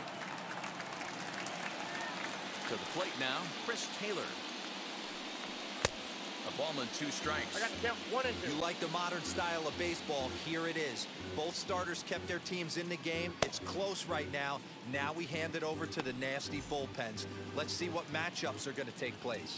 A: To the plate now, Chris Taylor. A ball and 2 strikes.
G: I got to count 1 and 2.
C: You like the modern style of baseball? Here it is. Both starters kept their teams in the game. It's close right now. Now we hand it over to the nasty bullpens. Let's see what matchups are going to take place.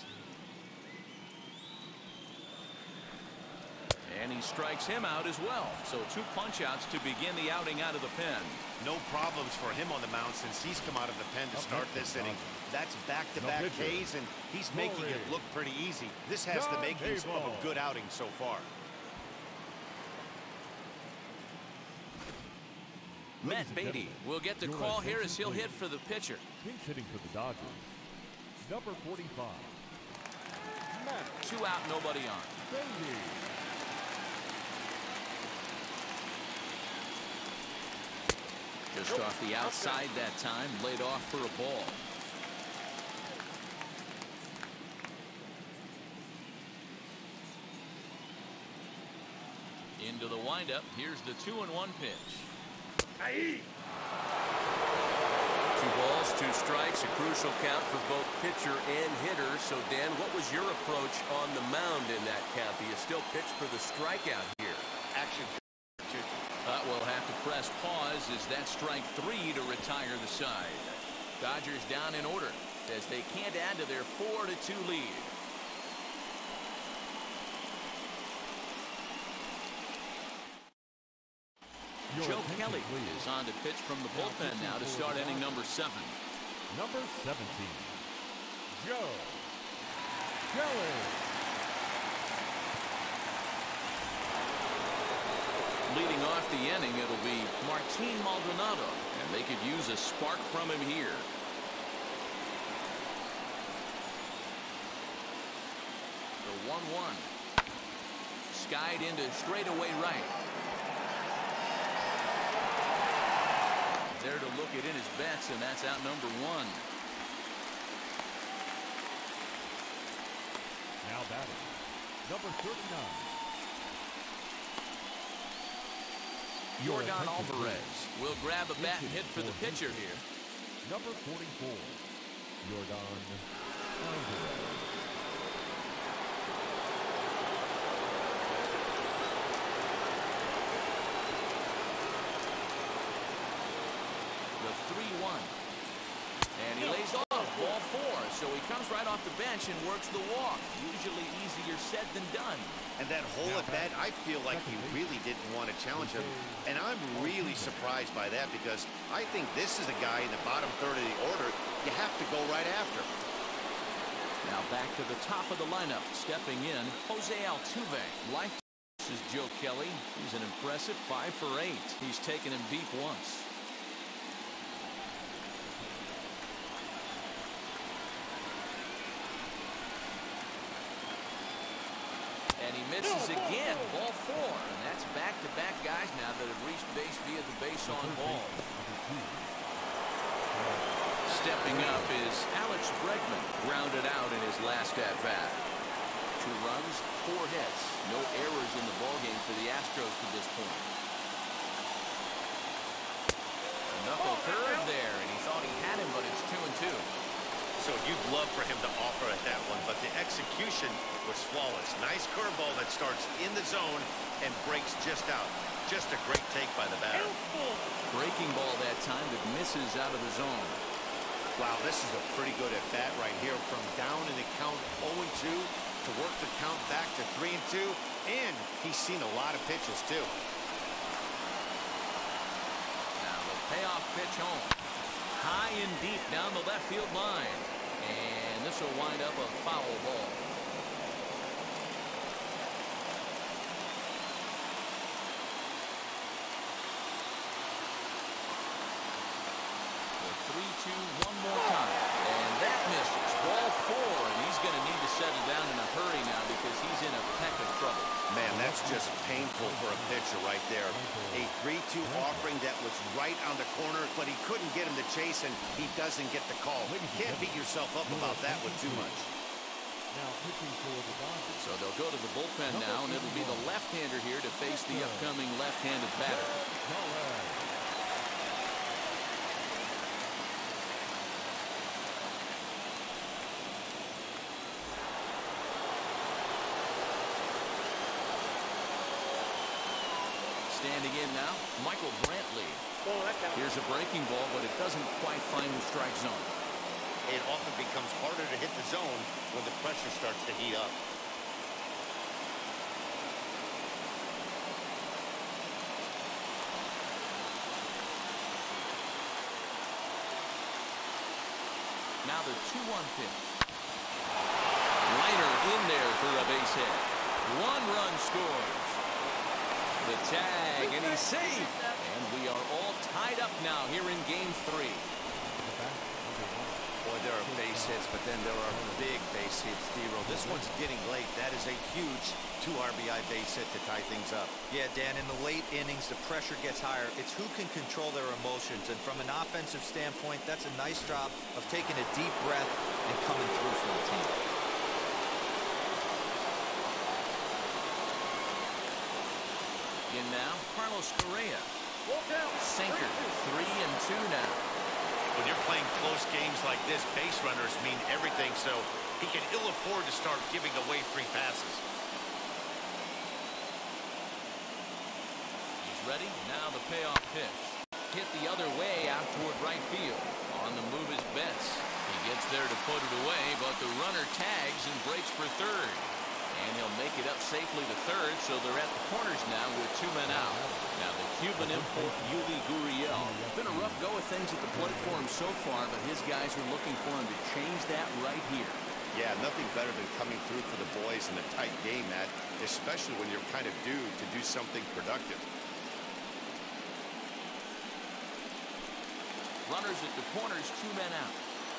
A: And he strikes him out as well. So 2 punch-outs to begin the outing out of the pen.
B: No problems for him on the mound since he's come out of the pen to start this inning. That's back-to-back Ks, and he's making it look pretty easy. This has the makings of a good outing so far.
A: Matt Beatty will get the call here as he'll hit for the pitcher.
D: Pinch hitting for the Dodgers, number 45.
A: 2 out, nobody on.
D: Beatty.
A: Just off the outside that time, laid off for a ball. Into the windup. Here's the 2-1 pitch.
F: 2 balls, 2 strikes, a crucial count for both pitcher and hitter. So, Dan, what was your approach on the mound in that count? Do you still pitch for the strikeout here?
B: Action.
A: We'll have to press pause as that strike 3 to retire the side. Dodgers down in order as they can't add to their 4-2 lead. Joe Kelly is on to pitch from the bullpen now to start inning number 7.
D: Number 17, Joe Kelly.
A: Leading off the inning, it'll be Martin Maldonado, and they could use a spark from him here. The 1-1. Skied into straightaway right. There to look it in his bets, and that's out number 1.
D: Now batting, number 39.
A: Yordan Alvarez will grab a bat and hit for the pitcher here.
D: Number 44, Yordan Alvarez.
A: The 3-1. And he lays off ball 4, so he comes right off the bench and works the walk. Usually easier said than done.
B: And that whole at bat, I feel like he really didn't want to challenge him. And I'm really surprised by that because I think this is a guy in the bottom third of the order you have to go right after.
A: Now back to the top of the lineup. Stepping in, Jose Altuve. Like this is Joe Kelly. He's an impressive 5 for 8. He's taken him deep once. And he misses again. Ball 4. And that's back-to-back guys now that have reached base via the base on ball. Stepping up is Alex Bregman. Grounded out in his last at-bat. 2 runs, 4 hits. No errors in the ballgame for the Astros to this point. A knuckle curve there, and he thought he had him, but it's 2-2.
B: So you'd love for him to offer at that one, but the execution was flawless. Nice curveball that starts in the zone and breaks just out. Just a great take by the batter.
A: Breaking ball that time that misses out of the zone.
B: Wow, this is a pretty good at-bat right here. From down in the count 0-2 to work the count back to 3-2. And he's seen a lot of pitches, too.
A: Now the payoff pitch home. High and deep down the left field line. And this will wind up a foul ball. The 3-2 one more time. And that misses. Ball 4. And he's going to need to settle down in a hurry now because he's in a peck of trouble.
B: Man, that's just painful for a pitcher right there. A 3-2 offering that was right on the corner, but he couldn't get him to chase, and he doesn't get the call. You can't beat yourself up about that one too much.
D: Now pitching for the Dodgers.
A: So they'll go to the bullpen now, and it'll be the left-hander here to face the upcoming left-handed batter. Standing in now, Michael Brantley. Here's a breaking ball, but it doesn't quite find the strike zone.
B: It often becomes harder to hit the zone when the pressure starts to heat up.
A: Now the 2-1 pitch. Liner in there for a base hit. 1 run scores. The tag, and he's safe. And we are all tied up now here in Game 3.
B: Boy, there are base hits, but then there are big base hits, D-Roll. This one's getting late. That is a huge 2 RBI base hit to tie things up.
C: Yeah, Dan, in the late innings, the pressure gets higher. It's who can control their emotions. And from an offensive standpoint, that's a nice job of taking a deep breath and coming through for the team.
A: In now, Carlos Correa. Sinker, 3-2 now.
B: When you're playing close games like this, base runners mean everything, so he can ill afford to start giving away free passes.
A: He's ready. Now the payoff pitch. Hit the other way out toward right field. On the move is Betts. He gets there to put it away, but the runner tags and breaks for third. And he'll make it up safely to third, so they're at the corners now with 2 men out. Now the Cuban import, Yuli Gurriel. It's been a rough go of things at the plate for him so far, but his guys are looking for him to change that right here.
B: Yeah, nothing better than coming through for the boys in a tight game, Matt, especially when you're kind of due to do something productive.
A: Runners at the corners, 2 men out.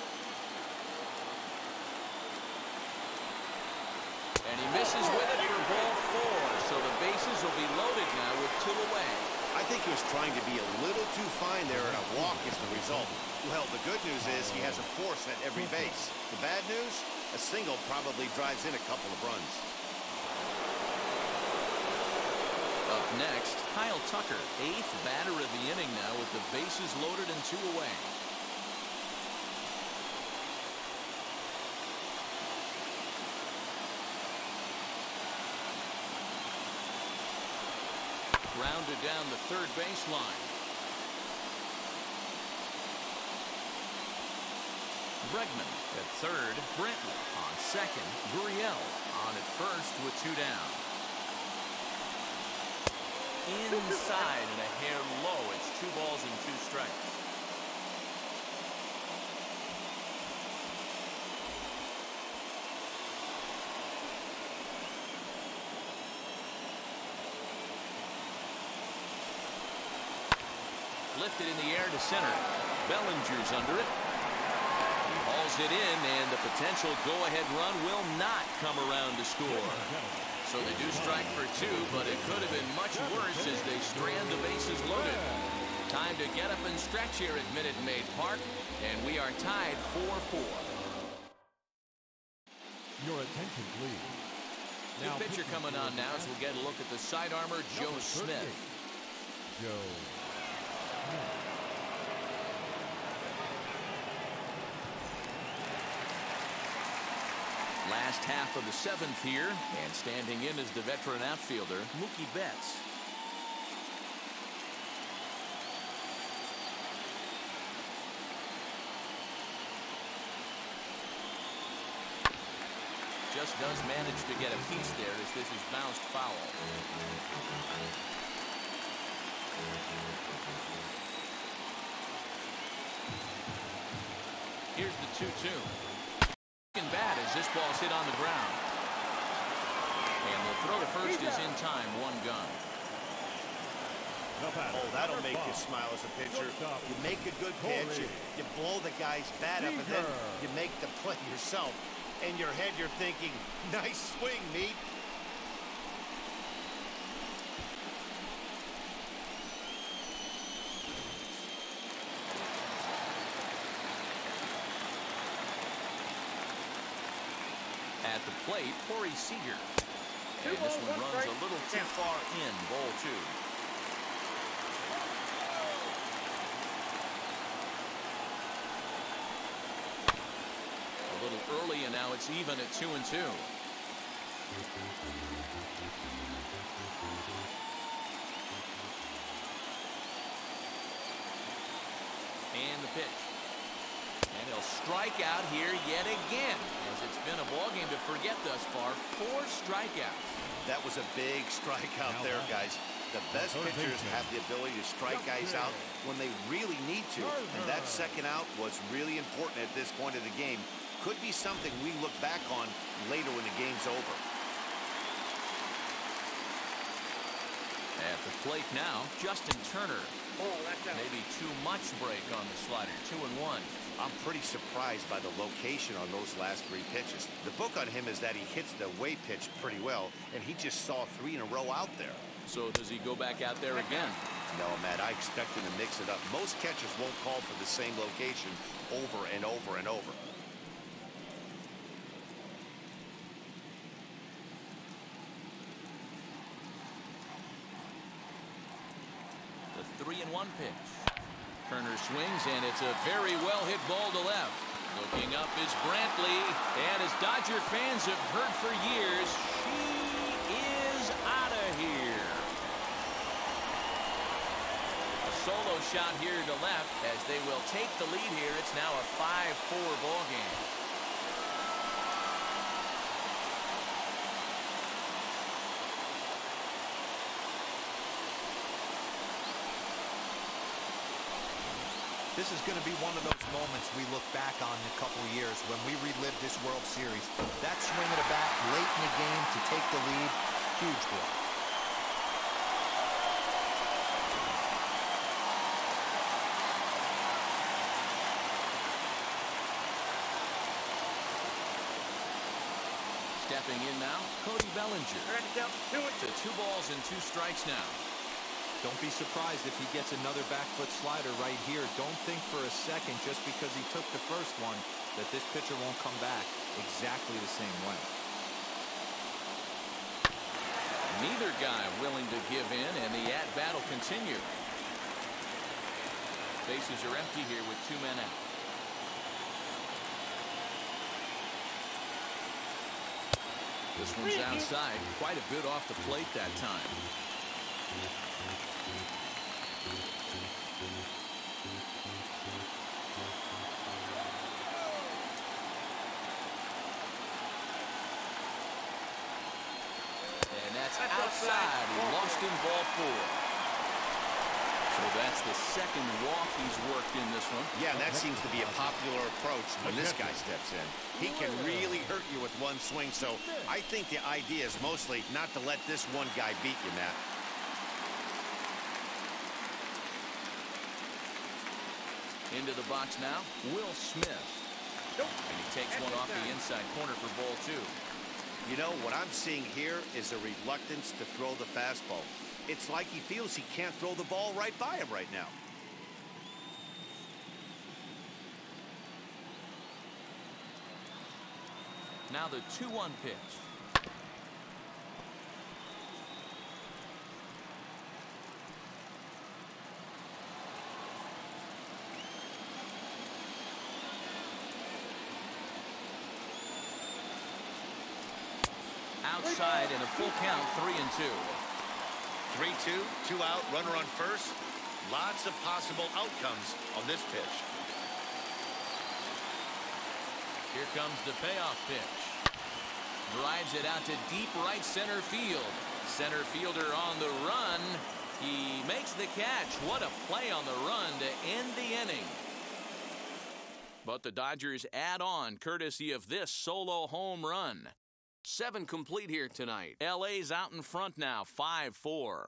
A: And he misses with it for ball 4. So the bases will be loaded now with 2 away.
B: I think he was trying to be a little too fine there, and a walk is the result. Well, the good news is he has a force at every base. The bad news? A single probably drives in a couple of runs.
A: Up next, Kyle Tucker, 8th batter of the inning now with the bases loaded and 2 away. Grounded down the third baseline. Bregman at third. Brantley on second. Gurriel on at first with 2 down. Inside and a hair low. It's 2 balls and 2 strikes. Lifted in the air to center. Bellinger's under it. He hauls it in, and the potential go-ahead run will not come around to score. So they do strike for 2, but it could have been much worse as they strand the bases loaded. Time to get up and stretch here at Minute Maid Park, and we are tied 4-4.
D: Your attention, please.
A: New pitcher coming on now as we'll get a look at the side armor, Joe Smith.
D: Joe.
A: Last half of the 7th here, and standing in is the veteran outfielder, Mookie Betts. Just does manage to get a piece there as this is bounced foul. Here's the 2-2. Bad as this ball's hit on the ground. And the throw to first is in time. 1 gun.
B: Oh, that'll make you smile as a pitcher. You make a good pitch, you blow the guy's bat up, and then you make the play yourself. In your head, you're thinking, nice swing, Meat.
A: At the plate, Corey Seager. And this one runs a little too far in. Ball 2. A little early, and now it's even at 2-2. And the pitch. And he'll strike out here yet again, as it's been a ball game to forget thus far. 4 strikeouts.
B: That was a big strikeout there, guys. The best pitchers have the ability to strike guys out when they really need to. And that second out was really important at this point of the game. Could be something we look back on later when the game's over. At
A: the plate now, Justin Turner. Maybe too much watch break on the slider. 2-1.
B: I'm pretty surprised by the location on those last 3 pitches. The book on him is that he hits the way pitch pretty well, and he just saw 3 in a row out there.
A: So does he go back out there again?
B: No, Matt, I expect him to mix it up. Most catchers won't call for the same location over and over and over.
A: The 3-1 pitch. Kerner swings, and it's a very well-hit ball to left. Looking up is Brantley, and as Dodger fans have heard for years, she is out of here. A solo shot here to left as they will take the lead here. It's now a 5-4 ball game.
C: This is going to be one of those moments we look back on in a couple of years when we relive this World Series. That swing of the bat late in the game to take the lead, huge blow.
A: Stepping in now, Cody Bellinger. To 2 balls and 2 strikes now.
C: Don't be surprised if he gets another back foot slider right here. Don't think for a second, just because he took the first one, that this pitcher won't come back exactly the same way.
A: Neither guy willing to give in, and the at-bat will continue. Bases are empty here with 2 men out. This one's outside, quite a bit off the plate that time. And that's outside. Lost in ball 4. So that's the second walk he's worked in this one.
B: Yeah, and that seems to be a popular approach when this guy steps in. He can really hurt you with one swing, so I think the idea is mostly not to let this one guy beat you, Matt.
A: Into the box now, Will Smith. And he takes one off the inside corner for ball 2.
B: You know, what I'm seeing here is a reluctance to throw the fastball. It's like he feels he can't throw the ball right by him right now.
A: Now the 2-1 pitch. Outside in a full count, 3-2.
B: 3-2, 2 out, runner on first. Lots of possible outcomes on this pitch.
A: Here comes the payoff pitch. Drives it out to deep right center field. Center fielder on the run. He makes the catch. What a play on the run to end the inning. But the Dodgers add on courtesy of this solo home run. 7 complete here tonight. LA's out in front now, 5-4.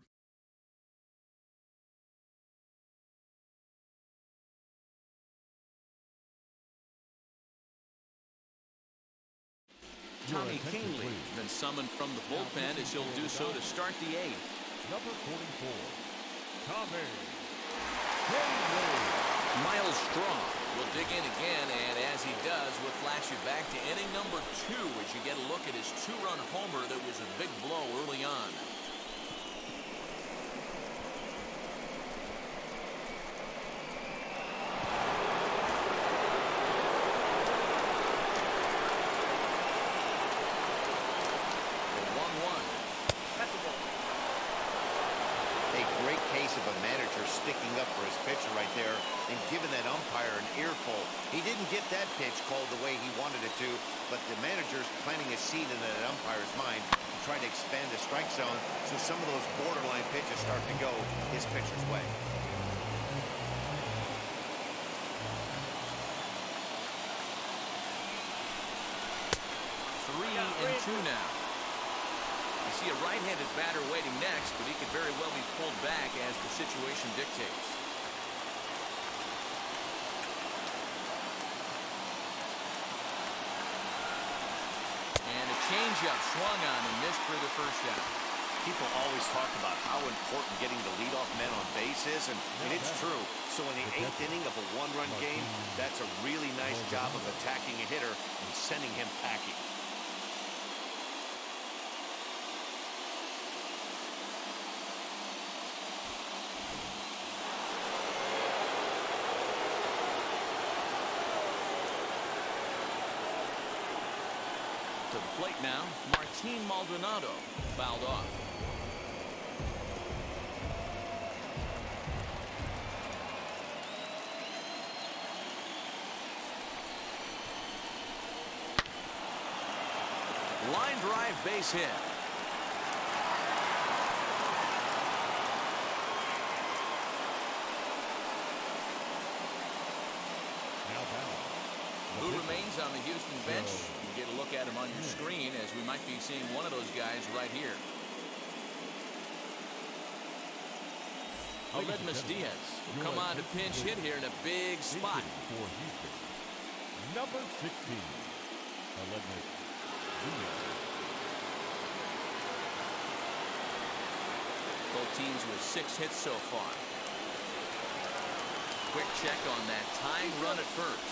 A: Tommy Kahnle has been summoned from the bullpen as he'll do so to start the 8th.
D: Number 44, Tommy Kahnle.
A: Miles Straw will dig in again, and as he does, we'll flash you back to inning number 2 as you get a look at his 2-run homer that was a big blow early on.
B: Of a manager sticking up for his pitcher right there and giving that umpire an earful. He didn't get that pitch called the way he wanted it to, but the manager's planting a seed in that umpire's mind to try to expand the strike zone so some of those borderline pitches start to go his pitcher's way.
A: Three and 2 now. You see a right-handed batter waiting next, but he could very well be pulled back as the situation dictates. changeup swung on and missed for the first out.
B: People always talk about how important getting the leadoff man on base is, and it's true. So in the 8th inning of a one-run game, that's a really nice job of attacking a hitter and sending him packing.
A: To the plate now, Martin Maldonado fouled off. Line drive base hit. Who remains on the Houston bench? You get a look at him on your screen, as we might be seeing one of those guys right here. Aledmys Diaz will come on to pinch hit here in a big spot.
D: For Houston, number 16, Aledmys Diaz.
A: Both teams with 6 hits so far. Quick check on that tying run at first.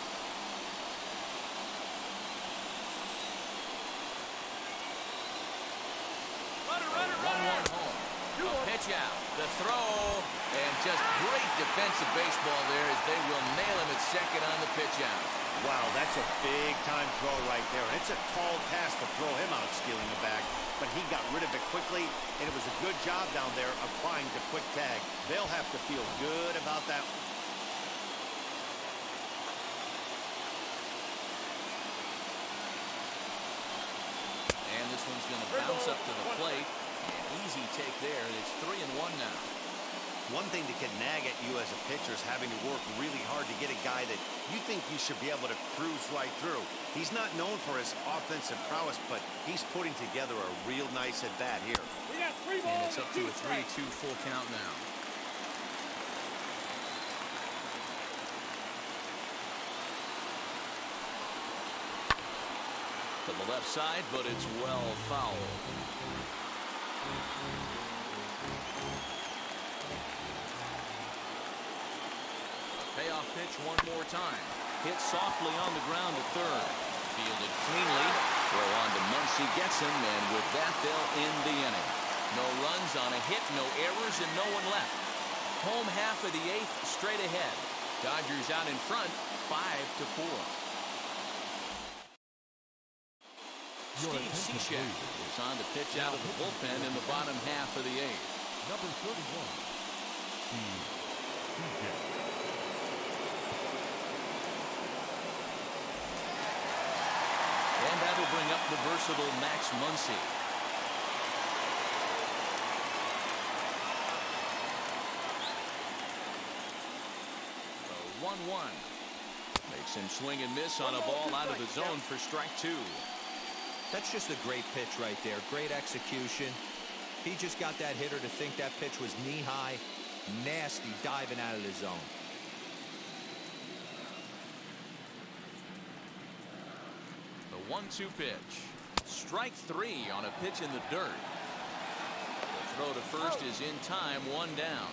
A: Pitch out, the throw, and just great defensive baseball there as they will nail him at second on the pitch out.
B: Wow, that's a big-time throw right there. And it's a tall task to throw him out stealing the bag, but he got rid of it quickly, and it was a good job down there applying the quick tag. They'll have to feel good about that one.
A: And this one's going to bounce up to the plate. An easy take there. It's 3-1 now.
B: One thing that can nag at you as a pitcher is having to work really hard to get a guy that you think you should be able to cruise right through. He's not known for his offensive prowess, but he's putting together a real nice at-bat here.
A: And it's up to a 3-2 full count now. To the left side, but it's well fouled. Payoff pitch one more time. Hit softly on the ground to third. Fielded cleanly. Throw on to Muncy gets him, and with that, they'll end the inning. No runs on a hit, no errors, and no one left. Home half of the 8th straight ahead. Dodgers out in front, 5-4. Steve Cishek is on to pitch out of the bullpen in the bottom half of the 8th.
D: Number 31, Steve Cishek.
A: And that'll bring up the versatile Max Muncy. 1-1. Makes him swing and miss on a ball out of the zone for strike 2.
C: That's just a great pitch right there. Great execution. He just got that hitter to think that pitch was knee-high. Nasty diving out of the zone.
A: The 1-2 pitch. Strike 3 on a pitch in the dirt. The throw to first is in time, 1 down.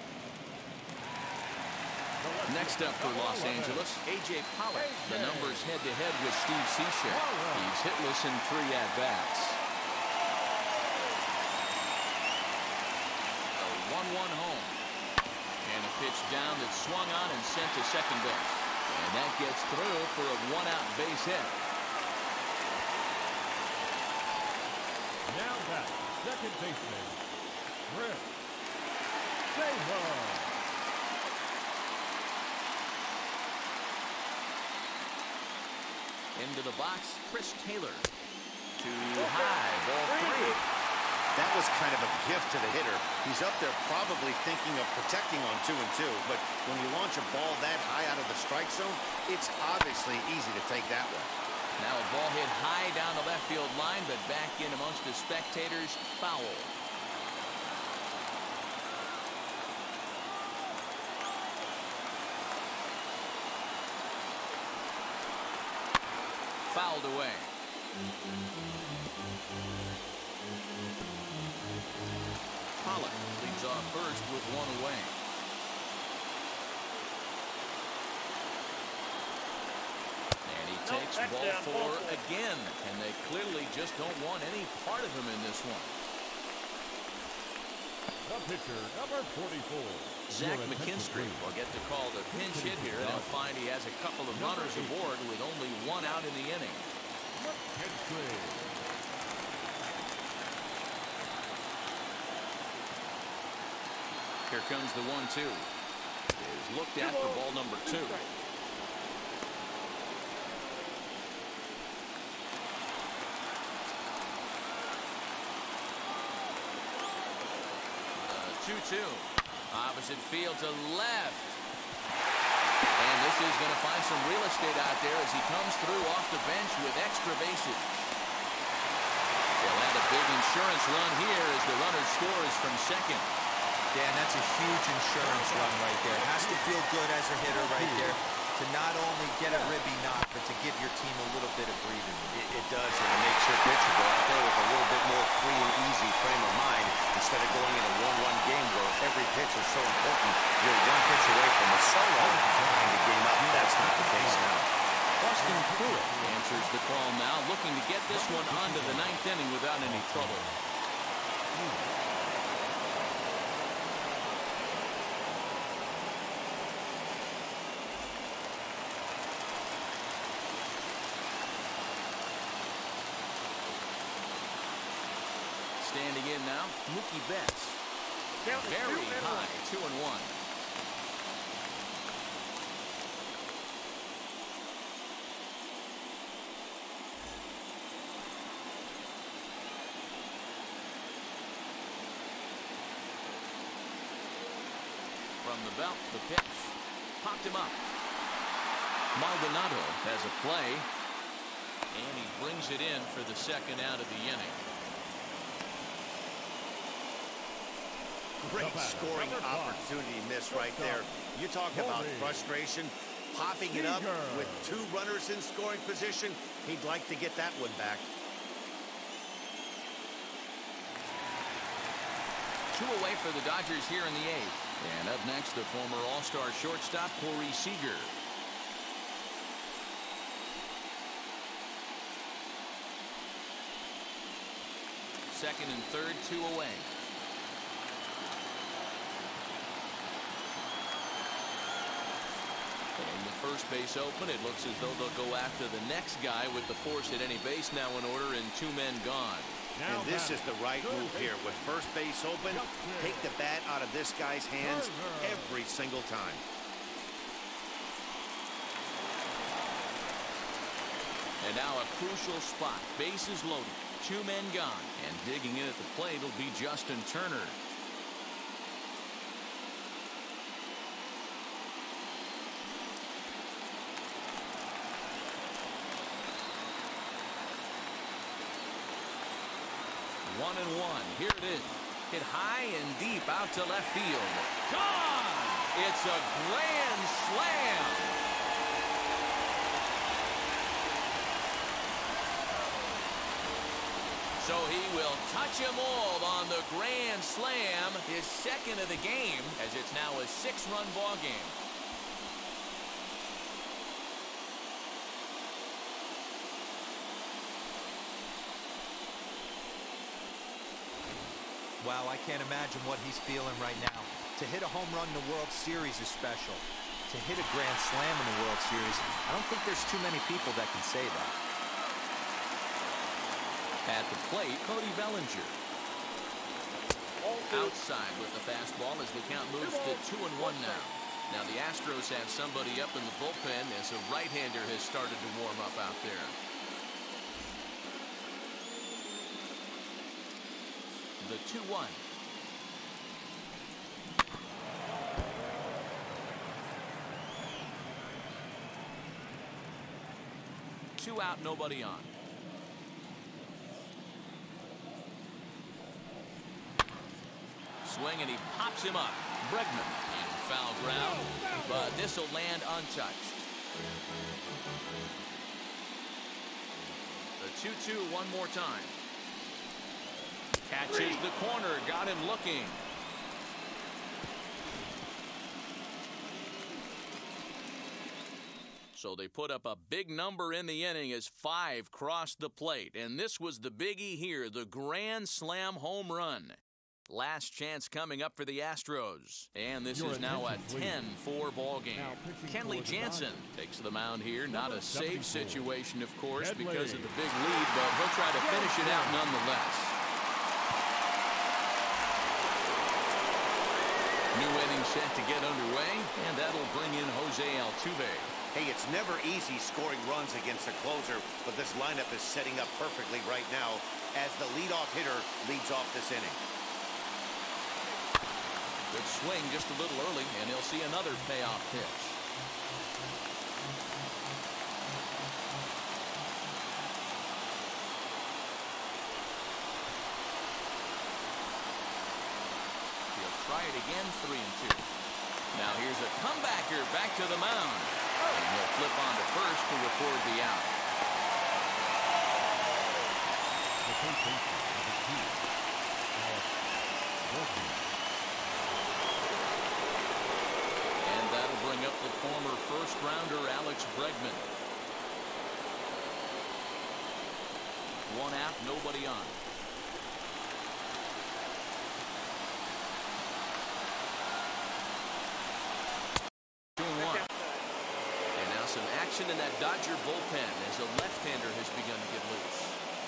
A: Next up for Los Angeles, A.J. Pollock. The numbers head-to-head with Steve Cishek. He's hitless in 3 at-bats. A 1-1 home. And a pitch down that swung on and sent to second base. And that gets through for a 1-out base hit.
D: Now back, second baseman, Chris Taylor.
A: Into the box, Chris Taylor. Too high, ball 3.
B: That was kind of a gift to the hitter. He's up there probably thinking of protecting on 2-2, but when you launch a ball that high out of the strike zone, it's obviously easy to take that one.
A: Now a ball hit high down the left field line, but back in amongst the spectators, foul. Fouled away. Pollock leads off first with one away. And he takes ball four again. And they clearly just don't want any part of him in this one.
D: The pitcher, number 44.
A: Zach McKinstry will get the call to pinch hit here, and he'll find he has a couple of runners aboard with only one out in the inning. Here comes the 1-2. Is looked at for ball number 2. The 2-2. Opposite field to left. And this is going to find some real estate out there as he comes through off the bench with extra bases. They'll have a big insurance run here as the runner scores from second.
C: Dan, that's a huge insurance run right there. It has to feel good as a hitter right there to not only get a ribby knock, but to give your team a little bit of breathing room.
B: It does, and it makes your pitcher go out there with a little bit more free and easy frame of mind instead of going in a one-run game where every pitch is so important. You're one pitch away from a solo tying the game up. That's not the case now.
A: Austin Pruitt answers the call now, looking to get this one onto the 9th inning without any trouble. Standing in now, Mookie Betts. Very high, 2-1. From the belt, the pitch. Popped him up. Maldonado has a play. And he brings it in for the second out of the inning.
B: Great scoring opportunity miss right there. You talk about frustration. Popping it up with 2 runners in scoring position. He'd like to get that one back.
A: 2 away for the Dodgers here in the 8th. And up next, the former All-Star shortstop, Corey Seager. Second and third, 2 away. And the first base open. It looks as though they'll go after the next guy with the force at any base now in order and 2 men gone.
B: And this is the right move here. With first base open, take the bat out of this guy's hands every single time.
A: And now a crucial spot. Bases loaded. 2 men gone. And digging in at the plate will be Justin Turner. One and one. Here it is. Hit high and deep out to left field. Gone! It's a grand slam. So he will touch them all on the grand slam, his second of the game, as it's now a 6-run ball game.
C: Wow, I can't imagine what he's feeling right now. To hit a home run in the World Series is special. To hit a grand slam in the World Series, I don't think there's too many people that can say that.
A: At the plate, Cody Bellinger. Outside with the fastball as the count moves to 2-1 now. Now the Astros have somebody up in the bullpen as a right-hander has started to warm up out there. The 2-1. Two out, nobody on. Swing and he pops him up. Bregman in foul ground, but this will land untouched. The The 2-2 one more time. Catches the corner, got him looking. So they put up a big number in the inning as 5 crossed the plate. And this was the biggie here, the grand slam home run. Last chance coming up for the Astros. And this is now a 10-4 ball game. Kenley Jansen takes the mound here. Not a safe situation, of course, because of the big lead, but he'll try to finish it out nonetheless. New inning set to get underway, and that'll bring in Jose Altuve.
B: Hey, it's never easy scoring runs against a closer, but this lineup is setting up perfectly right now as the leadoff hitter leads off this inning.
A: Good swing just a little early, and he'll see another payoff pitch. He'll try it again, 3-2. Now here's a comebacker back to the mound. And he'll flip on to first to record the out. And that'll bring up the former first-rounder Alex Bregman. 1 out, nobody on. In that Dodger bullpen as a left-hander has begun to get loose.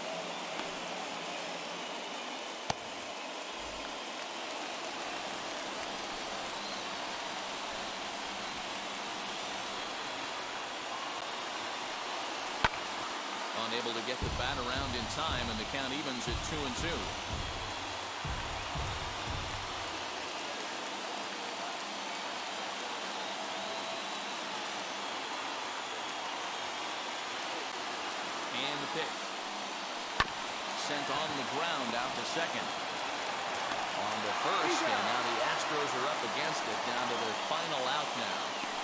A: Unable to get the bat around in time, and the count evens at 2-2. Pitch. Sent on the ground out to second. On to first, and now the Astros are up against it, down to their final out now.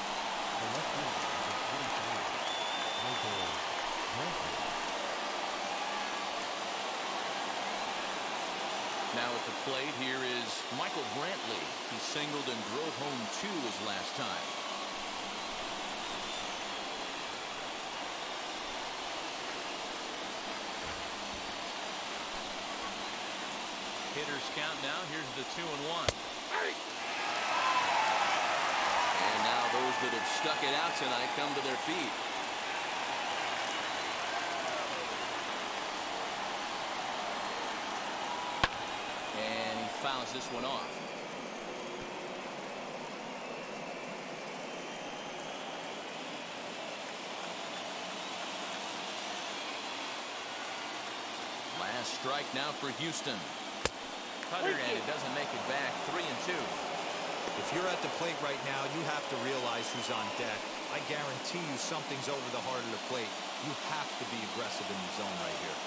A: Now at the plate here is Michael Brantley. He singled and drove home 2 his last time. Hitters count now. Here's the 2-1. And now those that have stuck it out tonight come to their feet. And he fouls this one off. Last strike now for Houston. Cutter, and it doesn't make it back. 3-2.
C: If you're at the plate right now, you have to realize who's on deck. I guarantee you something's over the heart of the plate. You have to be aggressive in the zone right here.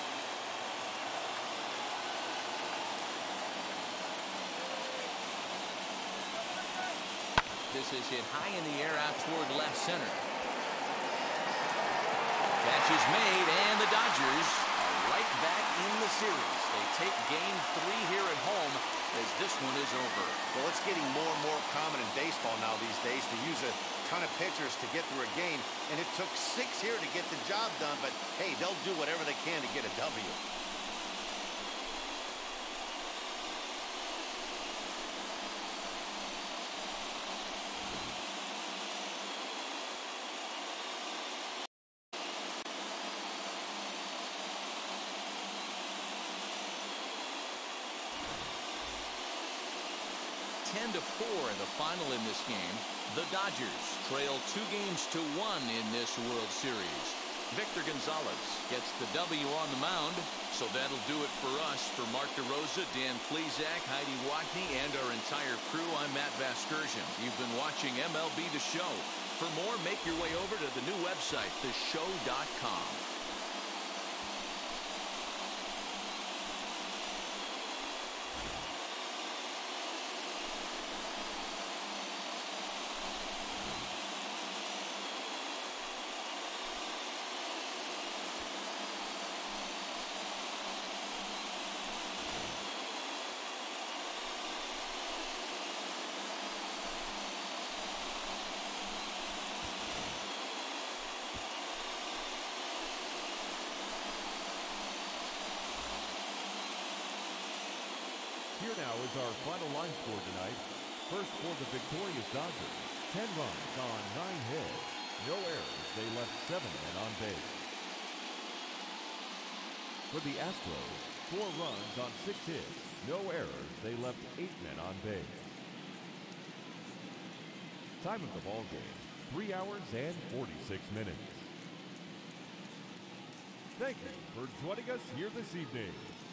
A: This is hit high in the air out toward left center. Catch is made, and the Dodgers are right back in the series. They take game 3 here at home as this one is over.
B: Well, it's getting more and more common in baseball now these days to use a ton of pitchers to get through a game, and it took 6 here to get the job done, but hey, they'll do whatever they can to get a W.
A: The final in this game. The Dodgers trail 2-1 in this World Series. Victor Gonzalez gets the W on the mound. So that'll do it for us. For Mark DeRosa, Dan Plesac, Heidi Watney, and our entire crew, I'm Matt Vasgersian. You've been watching MLB The Show. For more, make your way over to the new website, theshow.com.
G: Here now is our final line score tonight. First for the victorious Dodgers, 10 runs on 9 hits. No errors, they left 7 men on base. For the Astros, 4 runs on 6 hits. No errors, they left 8 men on base. Time of the ball game, 3 hours and 46 minutes. Thank you for joining us here this evening.